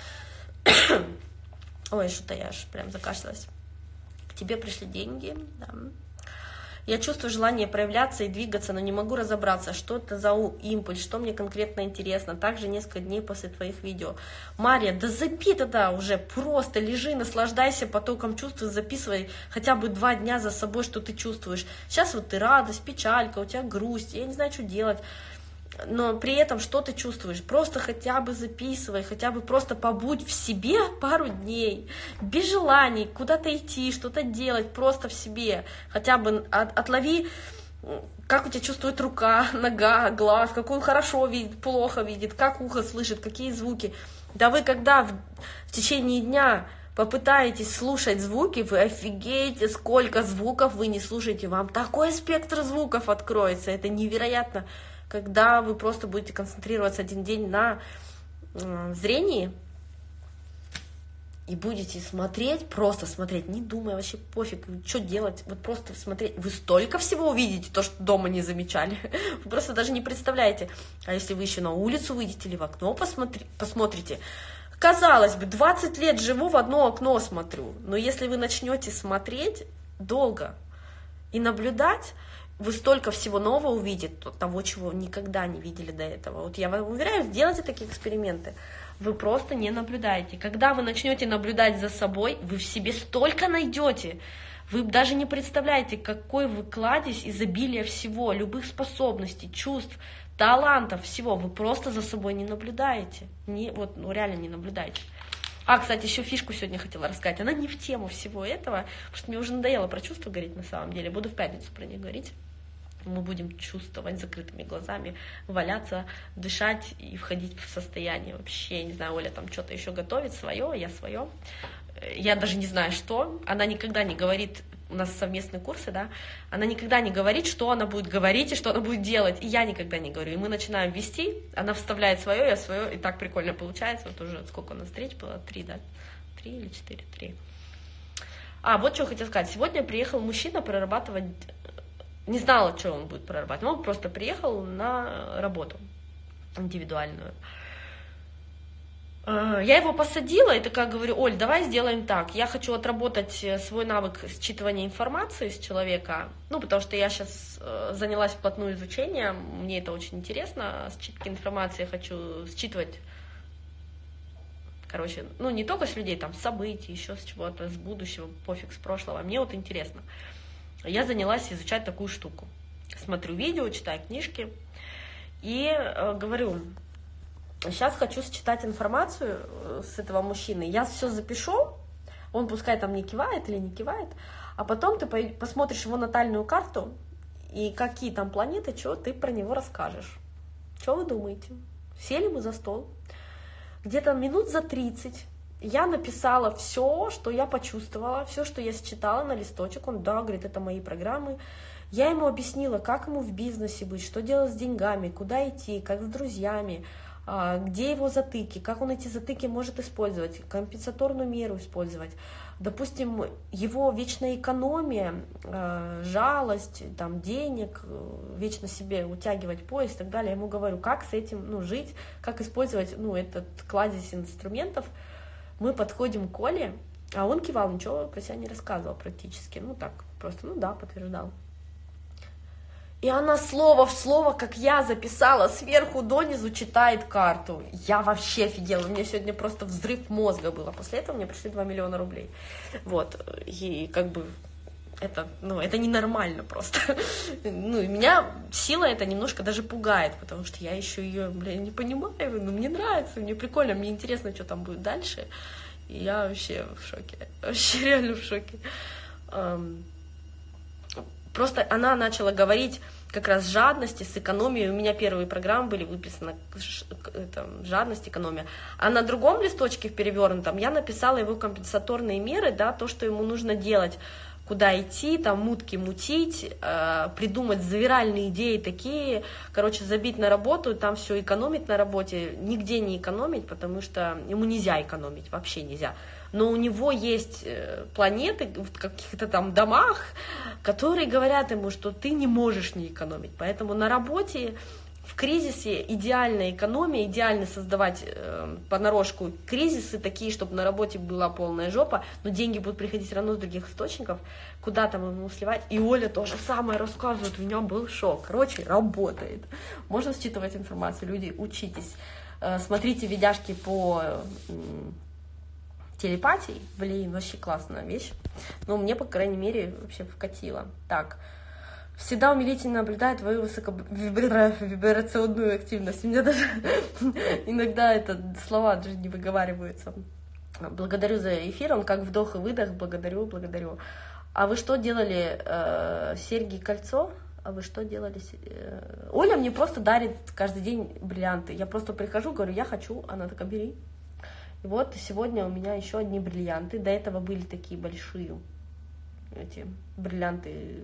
Ой, что-то я аж прям закашлялась. К тебе пришли деньги, да. Я чувствую желание проявляться и двигаться, но не могу разобраться, что это за импульс, что мне конкретно интересно. Также несколько дней после твоих видео. Мария, да запи тогда уже, просто лежи, наслаждайся потоком чувств, записывай хотя бы два дня за собой, что ты чувствуешь. Сейчас вот ты радость, печалька, у тебя грусть, я не знаю, что делать. Но при этом что ты чувствуешь? Просто хотя бы записывай, хотя бы просто побудь в себе пару дней, без желаний куда-то идти, что-то делать, просто в себе. Хотя бы от, отлови, как у тебя чувствует рука, нога, глаз, какой хорошо видит, плохо видит, как ухо слышит, какие звуки. Да вы когда в, в течение дня попытаетесь слушать звуки, вы офигеете, сколько звуков вы не слушаете. Вам такой спектр звуков откроется, это невероятно. Когда вы просто будете концентрироваться один день на э, зрении и будете смотреть, просто смотреть, не думая, вообще пофиг, что делать, вот просто смотреть. Вы столько всего увидите, то, что дома не замечали, вы просто даже не представляете. А если вы еще на улицу выйдете или в окно посмотри, посмотрите, казалось бы, двадцать лет живу, в одно окно смотрю, но если вы начнете смотреть долго и наблюдать, вы столько всего нового увидите, того, чего никогда не видели до этого. Вот я вам уверяю, делайте такие эксперименты. Вы просто не наблюдаете. Когда вы начнете наблюдать за собой, вы в себе столько найдете. Вы даже не представляете, какой вы кладезь изобилия всего, любых способностей, чувств, талантов, всего. Вы просто за собой не наблюдаете. Не, вот, ну, реально не наблюдаете. А, кстати, еще фишку сегодня хотела рассказать. Она не в тему всего этого, потому что мне уже надоело про чувства говорить на самом деле. Буду в пятницу про них говорить. Мы будем чувствовать закрытыми глазами, валяться, дышать и входить в состояние вообще. Не знаю, Оля там что-то еще готовит свое, я свое. Я даже не знаю, что. Она никогда не говорит, у нас совместные курсы, да, она никогда не говорит, что она будет говорить и что она будет делать. И я никогда не говорю. И мы начинаем вести, она вставляет свое, я свое, и так прикольно получается. Вот уже сколько у нас встреч было? Три, да? Три или четыре? Три. А, вот что хотела сказать. Сегодня приехал мужчина прорабатывать. Не знала, что он будет прорабатывать. Он просто приехал на работу индивидуальную. Я его посадила и такая говорю: Оль, давай сделаем так. Я хочу отработать свой навык считывания информации с человека, ну, потому что я сейчас занялась вплотную изучением, мне это очень интересно, считки информации я хочу считывать, короче, ну, не только с людей, там, с событий, еще с чего-то, с будущего, пофиг, с прошлого. Мне вот интересно. Я занялась изучать такую штуку. Смотрю видео, читаю книжки и э, говорю: сейчас хочу считать информацию с этого мужчины. Я все запишу, он пускай там не кивает или не кивает, а потом ты посмотришь его натальную карту и какие там планеты, что ты про него расскажешь. Что вы думаете? Сели мы за стол. Где-то минут за тридцать я написала все, что я почувствовала, все, что я считала на листочек. Он, да, говорит, это мои программы. Я ему объяснила, как ему в бизнесе быть, что делать с деньгами, куда идти, как с друзьями, где его затыки, как он эти затыки может использовать, компенсаторную меру использовать. Допустим, его вечная экономия, жалость, там, денег, вечно себе утягивать пояс и так далее. Я ему говорю, как с этим, ну, жить, как использовать, ну, этот кладезь инструментов. Мы подходим к Оле, а он кивал, ничего про себя не рассказывал практически. Ну так, просто, ну да, подтверждал. И она слово в слово, как я записала, сверху донизу читает карту. Я вообще офигела, у меня сегодня просто взрыв мозга было. После этого мне пришли два миллиона рублей. Вот, и как бы это, ну, это ненормально просто. Ну, и меня сила это немножко даже пугает, потому что я еще ее, блин, не понимаю, но мне нравится, мне прикольно, мне интересно, что там будет дальше. И я вообще в шоке, вообще реально в шоке. Просто она начала говорить как раз жадности с экономией. У меня первые программы были выписаны это, жадность, экономия. А на другом листочке в перевернутом я написала его компенсаторные меры, да, то, что ему нужно делать, куда идти, там мутки мутить, э, придумать завиральные идеи такие, короче, забить на работу, там все экономить на работе, нигде не экономить, потому что ему нельзя экономить, вообще нельзя. Но у него есть планеты в каких-то там домах, которые говорят ему, что ты не можешь не экономить. Поэтому на работе в кризисе идеальная экономия, идеально создавать э, понарошку кризисы такие, чтобы на работе была полная жопа, но деньги будут приходить все равно с других источников, куда там ему сливать. И Оля тоже самое рассказывает, у меня был шок. Короче, работает. Можно считывать информацию, люди, учитесь. Э, смотрите видяшки по... Э, телепатии, блин, вообще классная вещь. Но мне, по крайней мере, вообще вкатило. Так, всегда умилительно наблюдает твою высоковибрационную активность. У меня даже иногда это слова даже не выговариваются. Благодарю за эфир, он как вдох и выдох, благодарю, благодарю. А вы что делали? Э, серьги, кольцо? А вы что делали? Э, Оля мне просто дарит каждый день бриллианты. Я просто прихожу, говорю, я хочу, она такая, бери. И вот сегодня у меня еще одни бриллианты. До этого были такие большие эти бриллианты,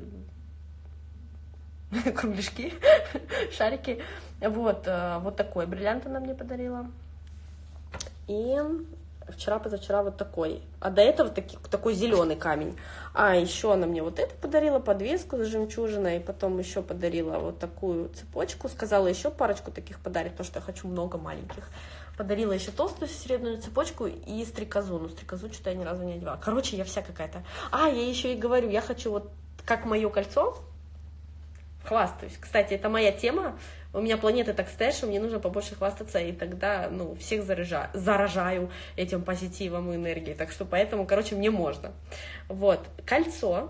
кругляшки, шарики. Вот, вот такой бриллиант она мне подарила. И вчера-позавчера вот такой. А до этого таки, такой зеленый камень. А еще она мне вот это подарила, подвеску с жемчужиной. И потом еще подарила вот такую цепочку. Сказала, еще парочку таких подарит, потому что я хочу много маленьких. Подарила еще толстую серебряную цепочку и стрекозу. Ну, стрекозу что-то я ни разу не одевала. Короче, я вся какая-то. А, я еще и говорю, я хочу вот как мое кольцо, хвастаюсь. Кстати, это моя тема. У меня планета так стоит, что мне нужно побольше хвастаться, и тогда, ну, всех заражаю, заражаю этим позитивом и энергией. Так что поэтому, короче, мне можно. Вот, кольцо.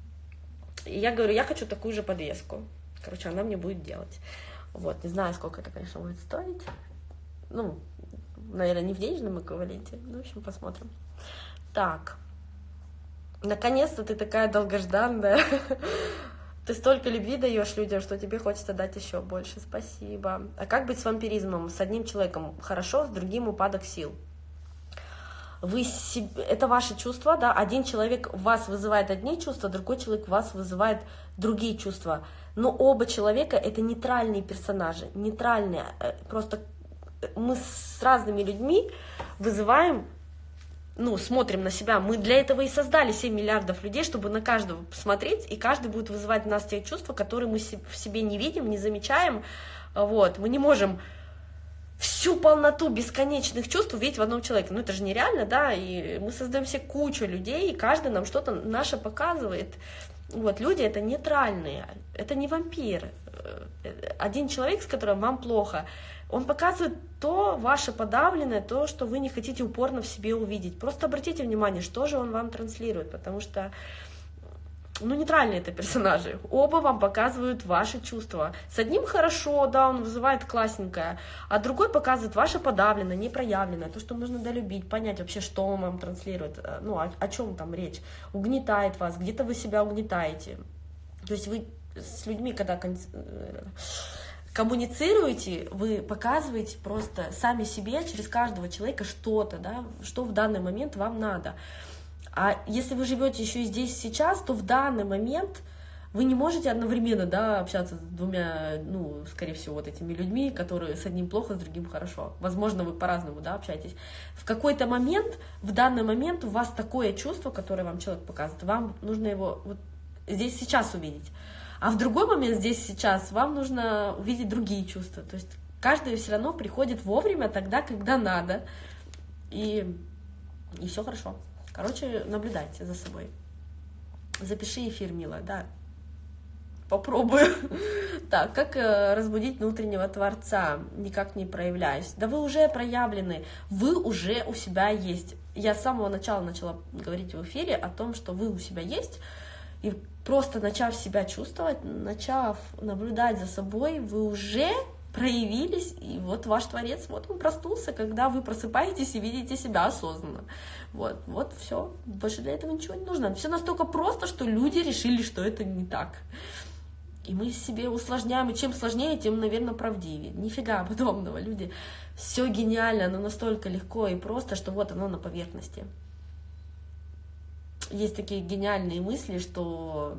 И я говорю, я хочу такую же подвеску. Короче, она мне будет делать. Вот, не знаю, сколько это, конечно, будет стоить. Ну, наверное, не в денежном эквиваленте. Ну, в общем, посмотрим. Так. Наконец-то ты такая долгожданная. Ты столько любви даешь людям, что тебе хочется дать еще больше. Спасибо. А как быть с вампиризмом? С одним человеком хорошо, с другим упадок сил. Вы себе... Это ваши чувства, да? Один человек в вас вызывает одни чувства, другой человек в вас вызывает другие чувства. Но оба человека — это нейтральные персонажи. Нейтральные. Просто мы с разными людьми вызываем... Ну, смотрим на себя. Мы для этого и создали семь миллиардов людей, чтобы на каждого посмотреть, и каждый будет вызывать в нас те чувства, которые мы в себе не видим, не замечаем. Вот. Мы не можем всю полноту бесконечных чувств увидеть в одном человеке. Ну, это же нереально, да, и мы создаем себе кучу людей, и каждый нам что-то наше показывает. Вот, люди — это нейтральные, это не вампиры. Один человек, с которым вам плохо, он показывает то ваше подавленное, то, что вы не хотите упорно в себе увидеть. Просто обратите внимание, что же он вам транслирует, потому что, ну, нейтральные это персонажи. Оба вам показывают ваши чувства. С одним хорошо, да, он вызывает классненькое, а другой показывает ваше подавленное, непроявленное, то, что нужно долюбить, понять вообще, что он вам транслирует, ну, о, о чем там речь. Угнетает вас, где-то вы себя угнетаете. То есть вы с людьми, когда коммуницируете, вы показываете просто сами себе через каждого человека что-то, да, что в данный момент вам надо. А если вы живете еще и здесь сейчас, то в данный момент вы не можете одновременно, да, общаться с двумя, ну, скорее всего, вот этими людьми, которые с одним плохо, с другим хорошо. Возможно, вы по-разному, да, общаетесь. В какой-то момент, в данный момент у вас такое чувство, которое вам человек показывает, вам нужно его вот здесь сейчас увидеть. А в другой момент, здесь сейчас, вам нужно увидеть другие чувства. То есть каждый все равно приходит вовремя, тогда, когда надо. И, и все хорошо. Короче, наблюдайте за собой. Запиши эфир, милая, да. Попробую. Так, как разбудить внутреннего Творца? Никак не проявляюсь. Да вы уже проявлены. Вы уже у себя есть. Я с самого начала начала говорить в эфире о том, что вы у себя есть. И просто начав себя чувствовать, начав наблюдать за собой, вы уже проявились, и вот ваш Творец, вот он проснулся, когда вы просыпаетесь и видите себя осознанно. Вот, вот все, больше для этого ничего не нужно. Все настолько просто, что люди решили, что это не так. И мы себе усложняем, и чем сложнее, тем, наверное, правдивее. Нифига подобного, люди. Все гениально, оно настолько легко и просто, что вот оно на поверхности. Есть такие гениальные мысли, что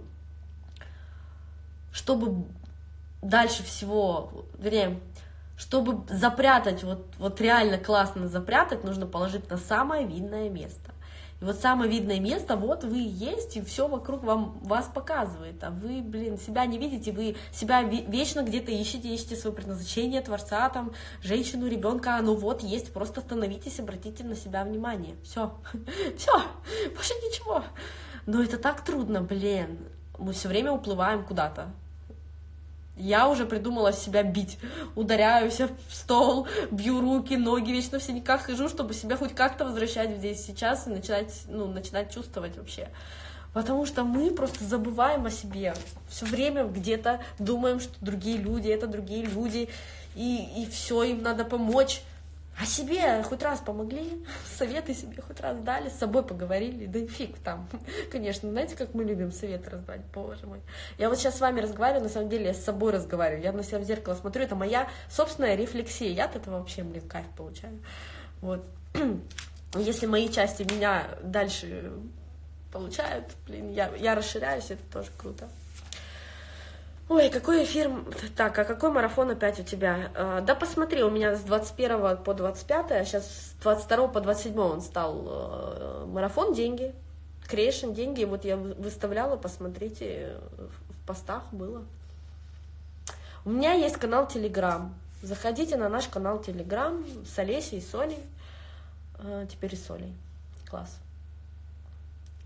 чтобы дальше всего, вернее, чтобы запрятать, вот, вот реально классно запрятать, нужно положить на самое видное место. И вот самое видное место, вот вы и есть, и все вокруг вам, вас показывает. А вы, блин, себя не видите, вы себя вечно где-то ищете, ищете свое предназначение, Творца, там, женщину, ребенка, ну вот есть, просто остановитесь, обратите на себя внимание. Все, все, больше ничего. Но это так трудно, блин. Мы все время уплываем куда-то. Я уже придумала себя бить, ударяюсь в стол, бью руки, ноги, вечно в синяках хожу, чтобы себя хоть как-то возвращать здесь сейчас и начинать, ну, начинать чувствовать вообще. Потому что мы просто забываем о себе. Все время где-то думаем, что другие люди — это другие люди, и, и все, им надо помочь. А себе хоть раз помогли, советы себе хоть раз дали, с собой поговорили, да и фиг там. Конечно, знаете, как мы любим советы раздать, боже мой. Я вот сейчас с вами разговариваю, на самом деле я с собой разговариваю, я на себя в зеркало смотрю, это моя собственная рефлексия, я от этого вообще, блин, кайф получаю. Вот. Если мои части меня дальше получают, блин, я, я расширяюсь, это тоже круто. Ой, какой эфир, так, а какой марафон опять у тебя? Да посмотри, у меня с двадцать первого по двадцать пятое, а сейчас с двадцать второго по двадцать седьмое он стал марафон «Деньги», Creation «Деньги», вот я выставляла, посмотрите, в постах было. У меня есть канал Telegram, заходите на наш канал Telegram с Олесей и Солей, теперь и Солей, класс.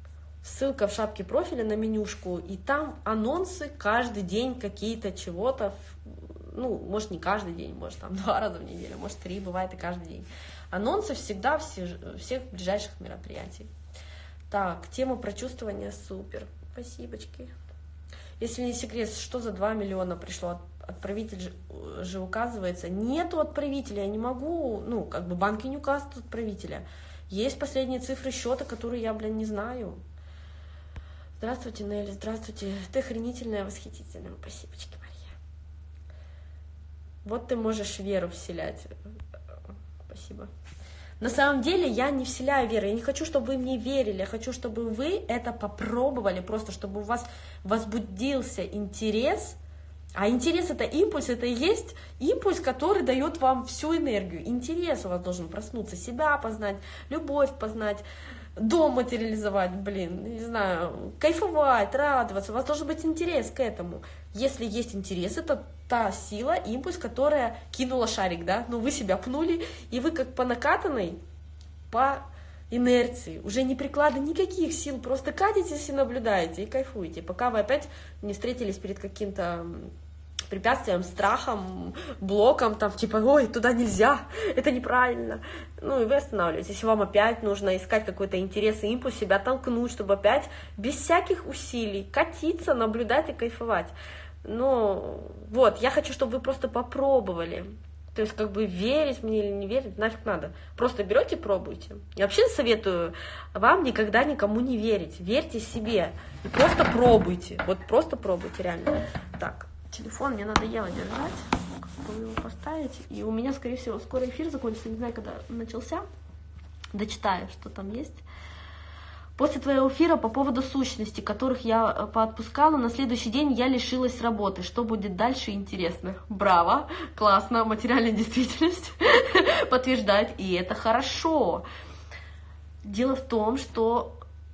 ссылка в шапке профиля на менюшку, и там анонсы каждый день какие-то чего-то, ну, может, не каждый день, может, там два раза в неделю, может, три, бывает и каждый день. Анонсы всегда все, всех ближайших мероприятий. Так, тема прочувствования супер. Спасибочки. Если не секрет, что за два миллиона пришло? Отправитель же, же указывается. Нету отправителя, я не могу, ну, как бы банки не указывают отправителя. Есть последние цифры счета, которые я, блин, не знаю. Здравствуйте, Нелли, здравствуйте. Ты охренительная, восхитительная. Спасибочки, Мария. Вот ты можешь веру вселять. Спасибо. На самом деле я не вселяю веру, я не хочу, чтобы вы мне верили, я хочу, чтобы вы это попробовали, просто чтобы у вас возбудился интерес, а интерес это импульс, это и есть импульс, который дает вам всю энергию, интерес у вас должен проснуться, себя познать, любовь познать, дом материализовать, блин, не знаю, кайфовать, радоваться, у вас должен быть интерес к этому. Если есть интерес, это та сила, импульс, которая кинула шарик, да, но вы себя пнули, и вы как по накатанной, по инерции, уже не прикладывая никаких сил, просто катитесь и наблюдаете, и кайфуете, пока вы опять не встретились перед каким-то препятствием, страхом, блоком, там, типа, ой, туда нельзя, это неправильно, ну, и вы останавливаетесь. Если вам опять нужно искать какой-то интерес и импульс, себя толкнуть, чтобы опять без всяких усилий катиться, наблюдать и кайфовать. Ну, вот, я хочу, чтобы вы просто попробовали. То есть, как бы, верить мне или не верить, нафиг надо. Просто берете, пробуйте. Я вообще советую вам никогда никому не верить. Верьте себе и просто пробуйте. Вот просто пробуйте, реально. Так, телефон мне надоело держать. Как бы его поставить. И у меня, скорее всего, скоро эфир закончится. Не знаю, когда начался. Дочитаю, что там есть. После твоего эфира по поводу сущностей, которых я поотпускала, на следующий день я лишилась работы. Что будет дальше, интересно. Браво, классно, материальная действительность подтверждает, и это хорошо. Дело в том, что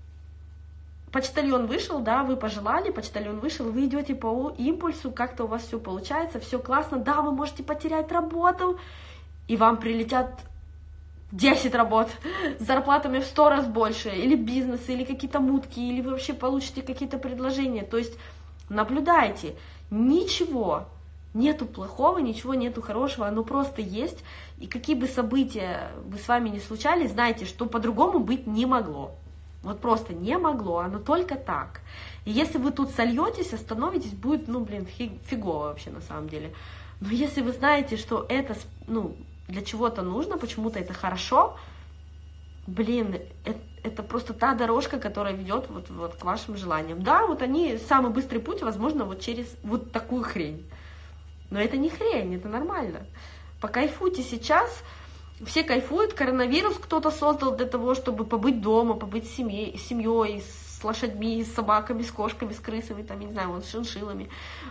почтальон вышел, да, вы пожелали, почтальон вышел, вы идете по импульсу, как-то у вас все получается, все классно, да, вы можете потерять работу, и вам прилетят десять работ с зарплатами в сто раз больше, или бизнес, или какие-то мутки, или вы вообще получите какие-то предложения. То есть наблюдайте, ничего нету плохого, ничего нету хорошего, оно просто есть. И какие бы события бы с вами ни случались, знайте, что по-другому быть не могло. Вот просто не могло, оно только так. И если вы тут сольетесь, остановитесь, будет, ну, блин, фигово вообще на самом деле. Но если вы знаете, что это, ну, для чего-то нужно, почему-то это хорошо, блин, это, это просто та дорожка, которая ведет вот, вот к вашим желаниям. Да, вот они, самый быстрый путь, возможно, вот через вот такую хрень. Но это не хрень, это нормально. Покайфуйте сейчас, все кайфуют, коронавирус кто-то создал для того, чтобы побыть дома, побыть с семьей, с семьей, с лошадьми, с собаками, с кошками, с крысами, там, я не знаю, вот, с шиншиллами,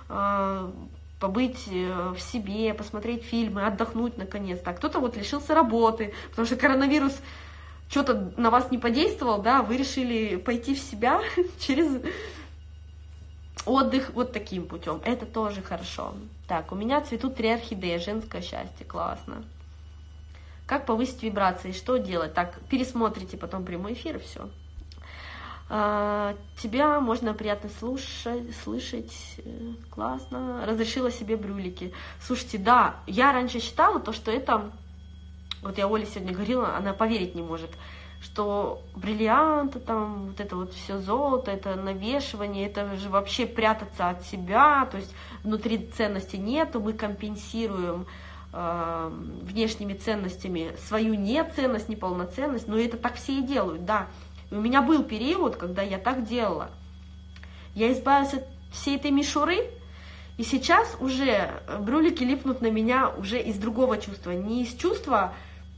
побыть в себе, посмотреть фильмы, отдохнуть наконец-то. А кто-то вот лишился работы, потому что коронавирус что-то на вас не подействовал, да, вы решили пойти в себя через отдых вот таким путем. Это тоже хорошо. Так, у меня цветут три орхидеи, женское счастье, классно. Как повысить вибрации, что делать? Так, пересмотрите потом прямой эфир, и все. Тебя можно приятно слушать, слышать, классно, разрешила себе брюлики. Слушайте, да, я раньше считала то, что это, вот я Оле сегодня говорила, она поверить не может, что бриллианты, там, вот это вот все золото, это навешивание, это же вообще прятаться от себя, то есть внутри ценности нету, мы компенсируем э, внешними ценностями свою неценность, неполноценность, но это так все и делают, да. У меня был период, когда я так делала. Я избавилась от всей этой мишуры, и сейчас уже брюлики липнут на меня уже из другого чувства. Не из чувства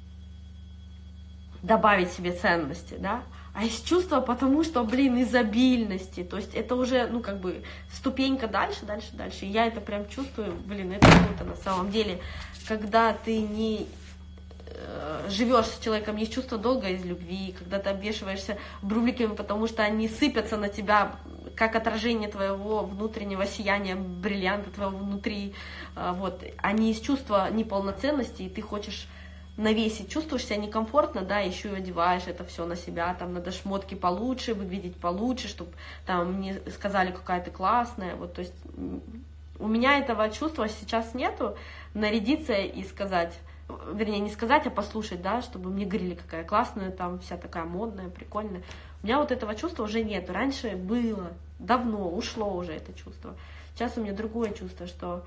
добавить себе ценности, да, а из чувства потому, что, блин, изобильности. То есть это уже, ну, как бы ступенька дальше, дальше, дальше. И я это прям чувствую, блин, это круто на самом деле. Когда ты не живешь с человеком, есть чувство долга из любви, когда ты обвешиваешься брюликами, потому что они сыпятся на тебя, как отражение твоего внутреннего сияния, бриллианта твоего внутри, вот, они из чувства неполноценности, и ты хочешь навесить, чувствуешь себя некомфортно, да, еще и одеваешь это все на себя, там надо шмотки получше, выглядеть получше, чтобы там мне сказали, какая ты классная, вот, то есть у меня этого чувства сейчас нету, нарядиться и сказать, вернее, не сказать, а послушать, да, чтобы мне говорили, какая классная, там вся такая модная, прикольная. У меня вот этого чувства уже нету, раньше было, давно, ушло уже это чувство. Сейчас у меня другое чувство, что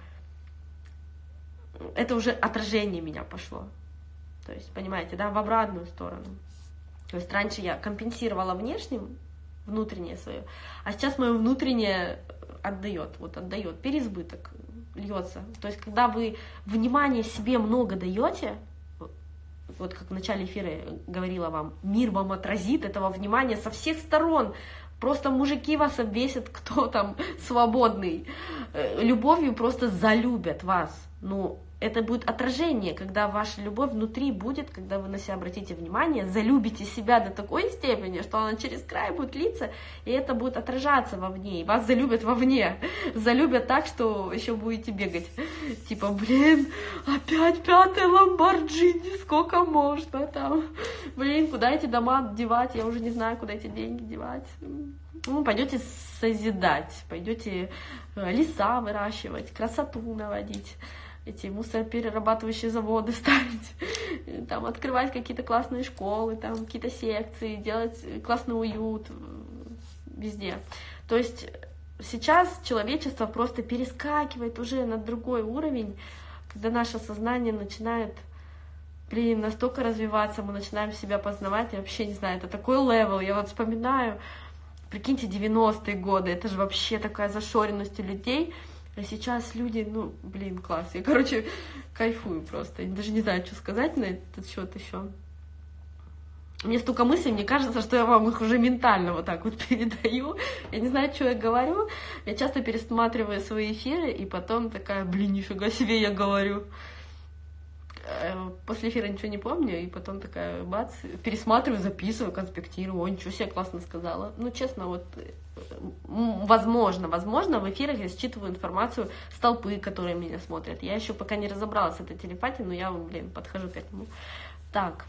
это уже отражение меня пошло. То есть, понимаете, да, в обратную сторону. То есть раньше я компенсировала внешним, внутреннее свое, а сейчас мое внутреннее отдает, вот отдает, переизбыток льется. То есть, когда вы внимание себе много даете, вот как в начале эфира я говорила вам, мир вам отразит этого внимания со всех сторон. Просто мужики вас обвесят, кто там свободный. Любовью просто залюбят вас. Ну, это будет отражение, когда ваша любовь внутри будет, когда вы на себя обратите внимание, залюбите себя до такой степени, что она через край будет литься, и это будет отражаться вовне, и вас залюбят вовне, залюбят так, что еще будете бегать, типа, блин, опять пятый Ламборджини, сколько можно там, блин, куда эти дома девать, я уже не знаю, куда эти деньги девать. Ну, пойдете созидать, пойдете леса выращивать, красоту наводить, эти мусороперерабатывающие заводы ставить, там, открывать какие-то классные школы, там, какие-то секции, делать классный уют везде. То есть сейчас человечество просто перескакивает уже на другой уровень, когда наше сознание начинает, блин, настолько развиваться, мы начинаем себя познавать, я вообще не знаю, это такой левел, я вот вспоминаю, прикиньте, девяностые годы, это же вообще такая зашоренность у людей. А сейчас люди, ну, блин, класс. Я, короче, кайфую просто. Я даже не знаю, что сказать на этот счет еще. Мне столько мыслей, мне кажется, что я вам их уже ментально вот так вот передаю. Я не знаю, что я говорю. Я часто пересматриваю свои эфиры, и потом такая, блин, нифига себе я говорю. После эфира ничего не помню, и потом такая, бац, пересматриваю, записываю, конспектирую, ой, ничего себе, классно сказала. Ну, честно, вот, возможно, возможно, в эфирах я считываю информацию с толпы, которые меня смотрят. Я еще пока не разобралась с этой телепатией, но я, блин, подхожу к этому. Так.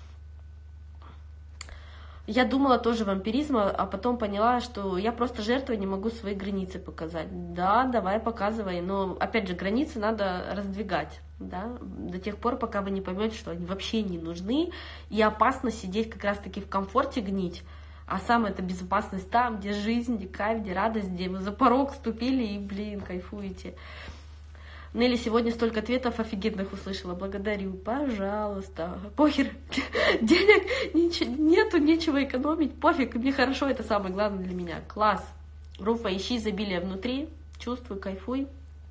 Я думала тоже вампиризм, а потом поняла, что я просто жертва, не могу свои границы показать. Да, давай, показывай, но, опять же, границы надо раздвигать, да, до тех пор, пока вы не поймете, что они вообще не нужны, и опасно сидеть как раз-таки в комфорте гнить, а самая это безопасность там, где жизнь, где кайф, где радость, где вы за порог ступили и, блин, кайфуете. Нелли, сегодня столько ответов офигенных услышала. Благодарю, пожалуйста. Похер, денег ничего, нету, нечего экономить. Пофиг, мне хорошо, это самое главное для меня. Класс. Руфа, ищи изобилие внутри. Чувствуй, кайфуй.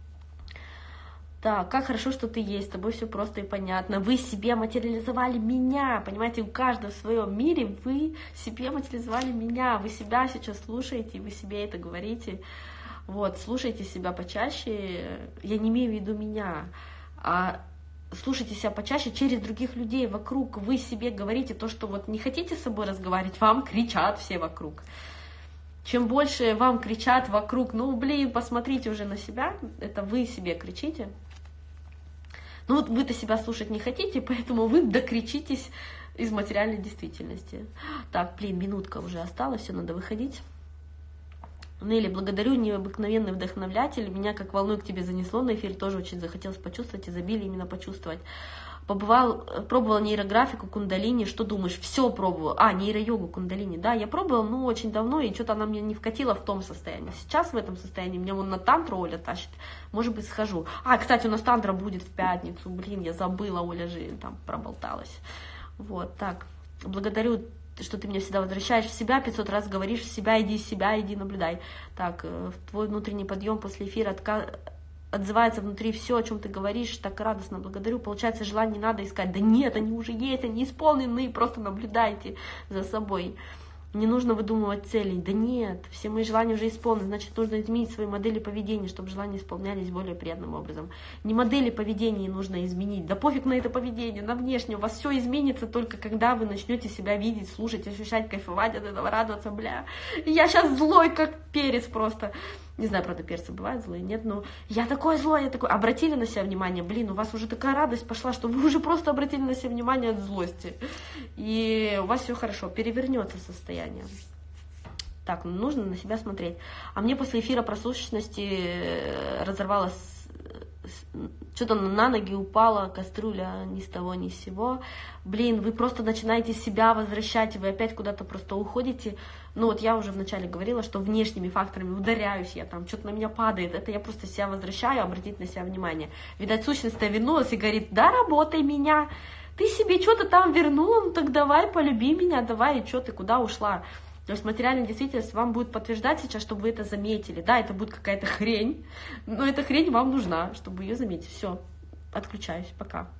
Так, как хорошо, что ты есть, с тобой все просто и понятно. Вы себе материализовали меня, понимаете, у каждого в своем мире вы себе материализовали меня. Вы себя сейчас слушаете, вы себе это говорите. Вот, слушайте себя почаще, я не имею в виду меня, а слушайте себя почаще через других людей вокруг. Вы себе говорите то, что вот не хотите с собой разговаривать, вам кричат все вокруг. Чем больше вам кричат вокруг, ну, блин, посмотрите уже на себя, это вы себе кричите. Ну, вот вы-то себя слушать не хотите, поэтому вы докричитесь из материальной действительности. Так, блин, минутка уже осталась, все, надо выходить. Нелли, благодарю, необыкновенный вдохновлятель. Меня как волной к тебе занесло на эфир, тоже очень захотелось почувствовать, изобилие именно почувствовать. Побывал, пробовала нейрографику, кундалини, что думаешь? Все пробовала. А, нейро-йогу, кундалини, да, я пробовала, ну, очень давно, и что-то она меня не вкатила в том состоянии. Сейчас в этом состоянии меня вон на тантру Оля тащит, может быть, схожу. А, кстати, у нас тантра будет в пятницу, блин, я забыла, Оля же там проболталась. Вот, так, благодарю, что ты меня всегда возвращаешь в себя, пятьсот раз говоришь в себя, иди в себя, иди наблюдай. Так, твой внутренний подъем после эфира отка... отзывается внутри все, о чем ты говоришь, так радостно, благодарю. Получается, желание не надо искать. Да нет, они уже есть, они исполнены, просто наблюдайте за собой. Не нужно выдумывать целей. Да нет, все мои желания уже исполнены, значит, нужно изменить свои модели поведения, чтобы желания исполнялись более приятным образом. Не модели поведения нужно изменить, да пофиг на это поведение, на внешнее. У вас все изменится только когда вы начнете себя видеть, слушать, ощущать, кайфовать от этого, радоваться, бля. Я сейчас злой, как перец просто. Не знаю, правда, перцы бывают злые, нет, но я такой злой, я такой, обратили на себя внимание, блин, у вас уже такая радость пошла, что вы уже просто обратили на себя внимание от злости, и у вас все хорошо, перевернется состояние. Так, нужно на себя смотреть. А мне после эфира про сущности разорвалось, что-то на ноги упала кастрюля ни с того ни с сего. Блин, вы просто начинаете себя возвращать, вы опять куда-то просто уходите. Ну вот я уже вначале говорила, что внешними факторами ударяюсь я, там что-то на меня падает, это я просто себя возвращаю, обратить на себя внимание. Видать, сущность-то вернулась и говорит, да, работай меня, ты себе что-то там вернула, ну так давай, полюби меня, давай, и что ты, куда ушла? То есть материальная действительность вам будет подтверждать сейчас, чтобы вы это заметили. Да, это будет какая-то хрень, но эта хрень вам нужна, чтобы ее заметить. Все, отключаюсь, пока.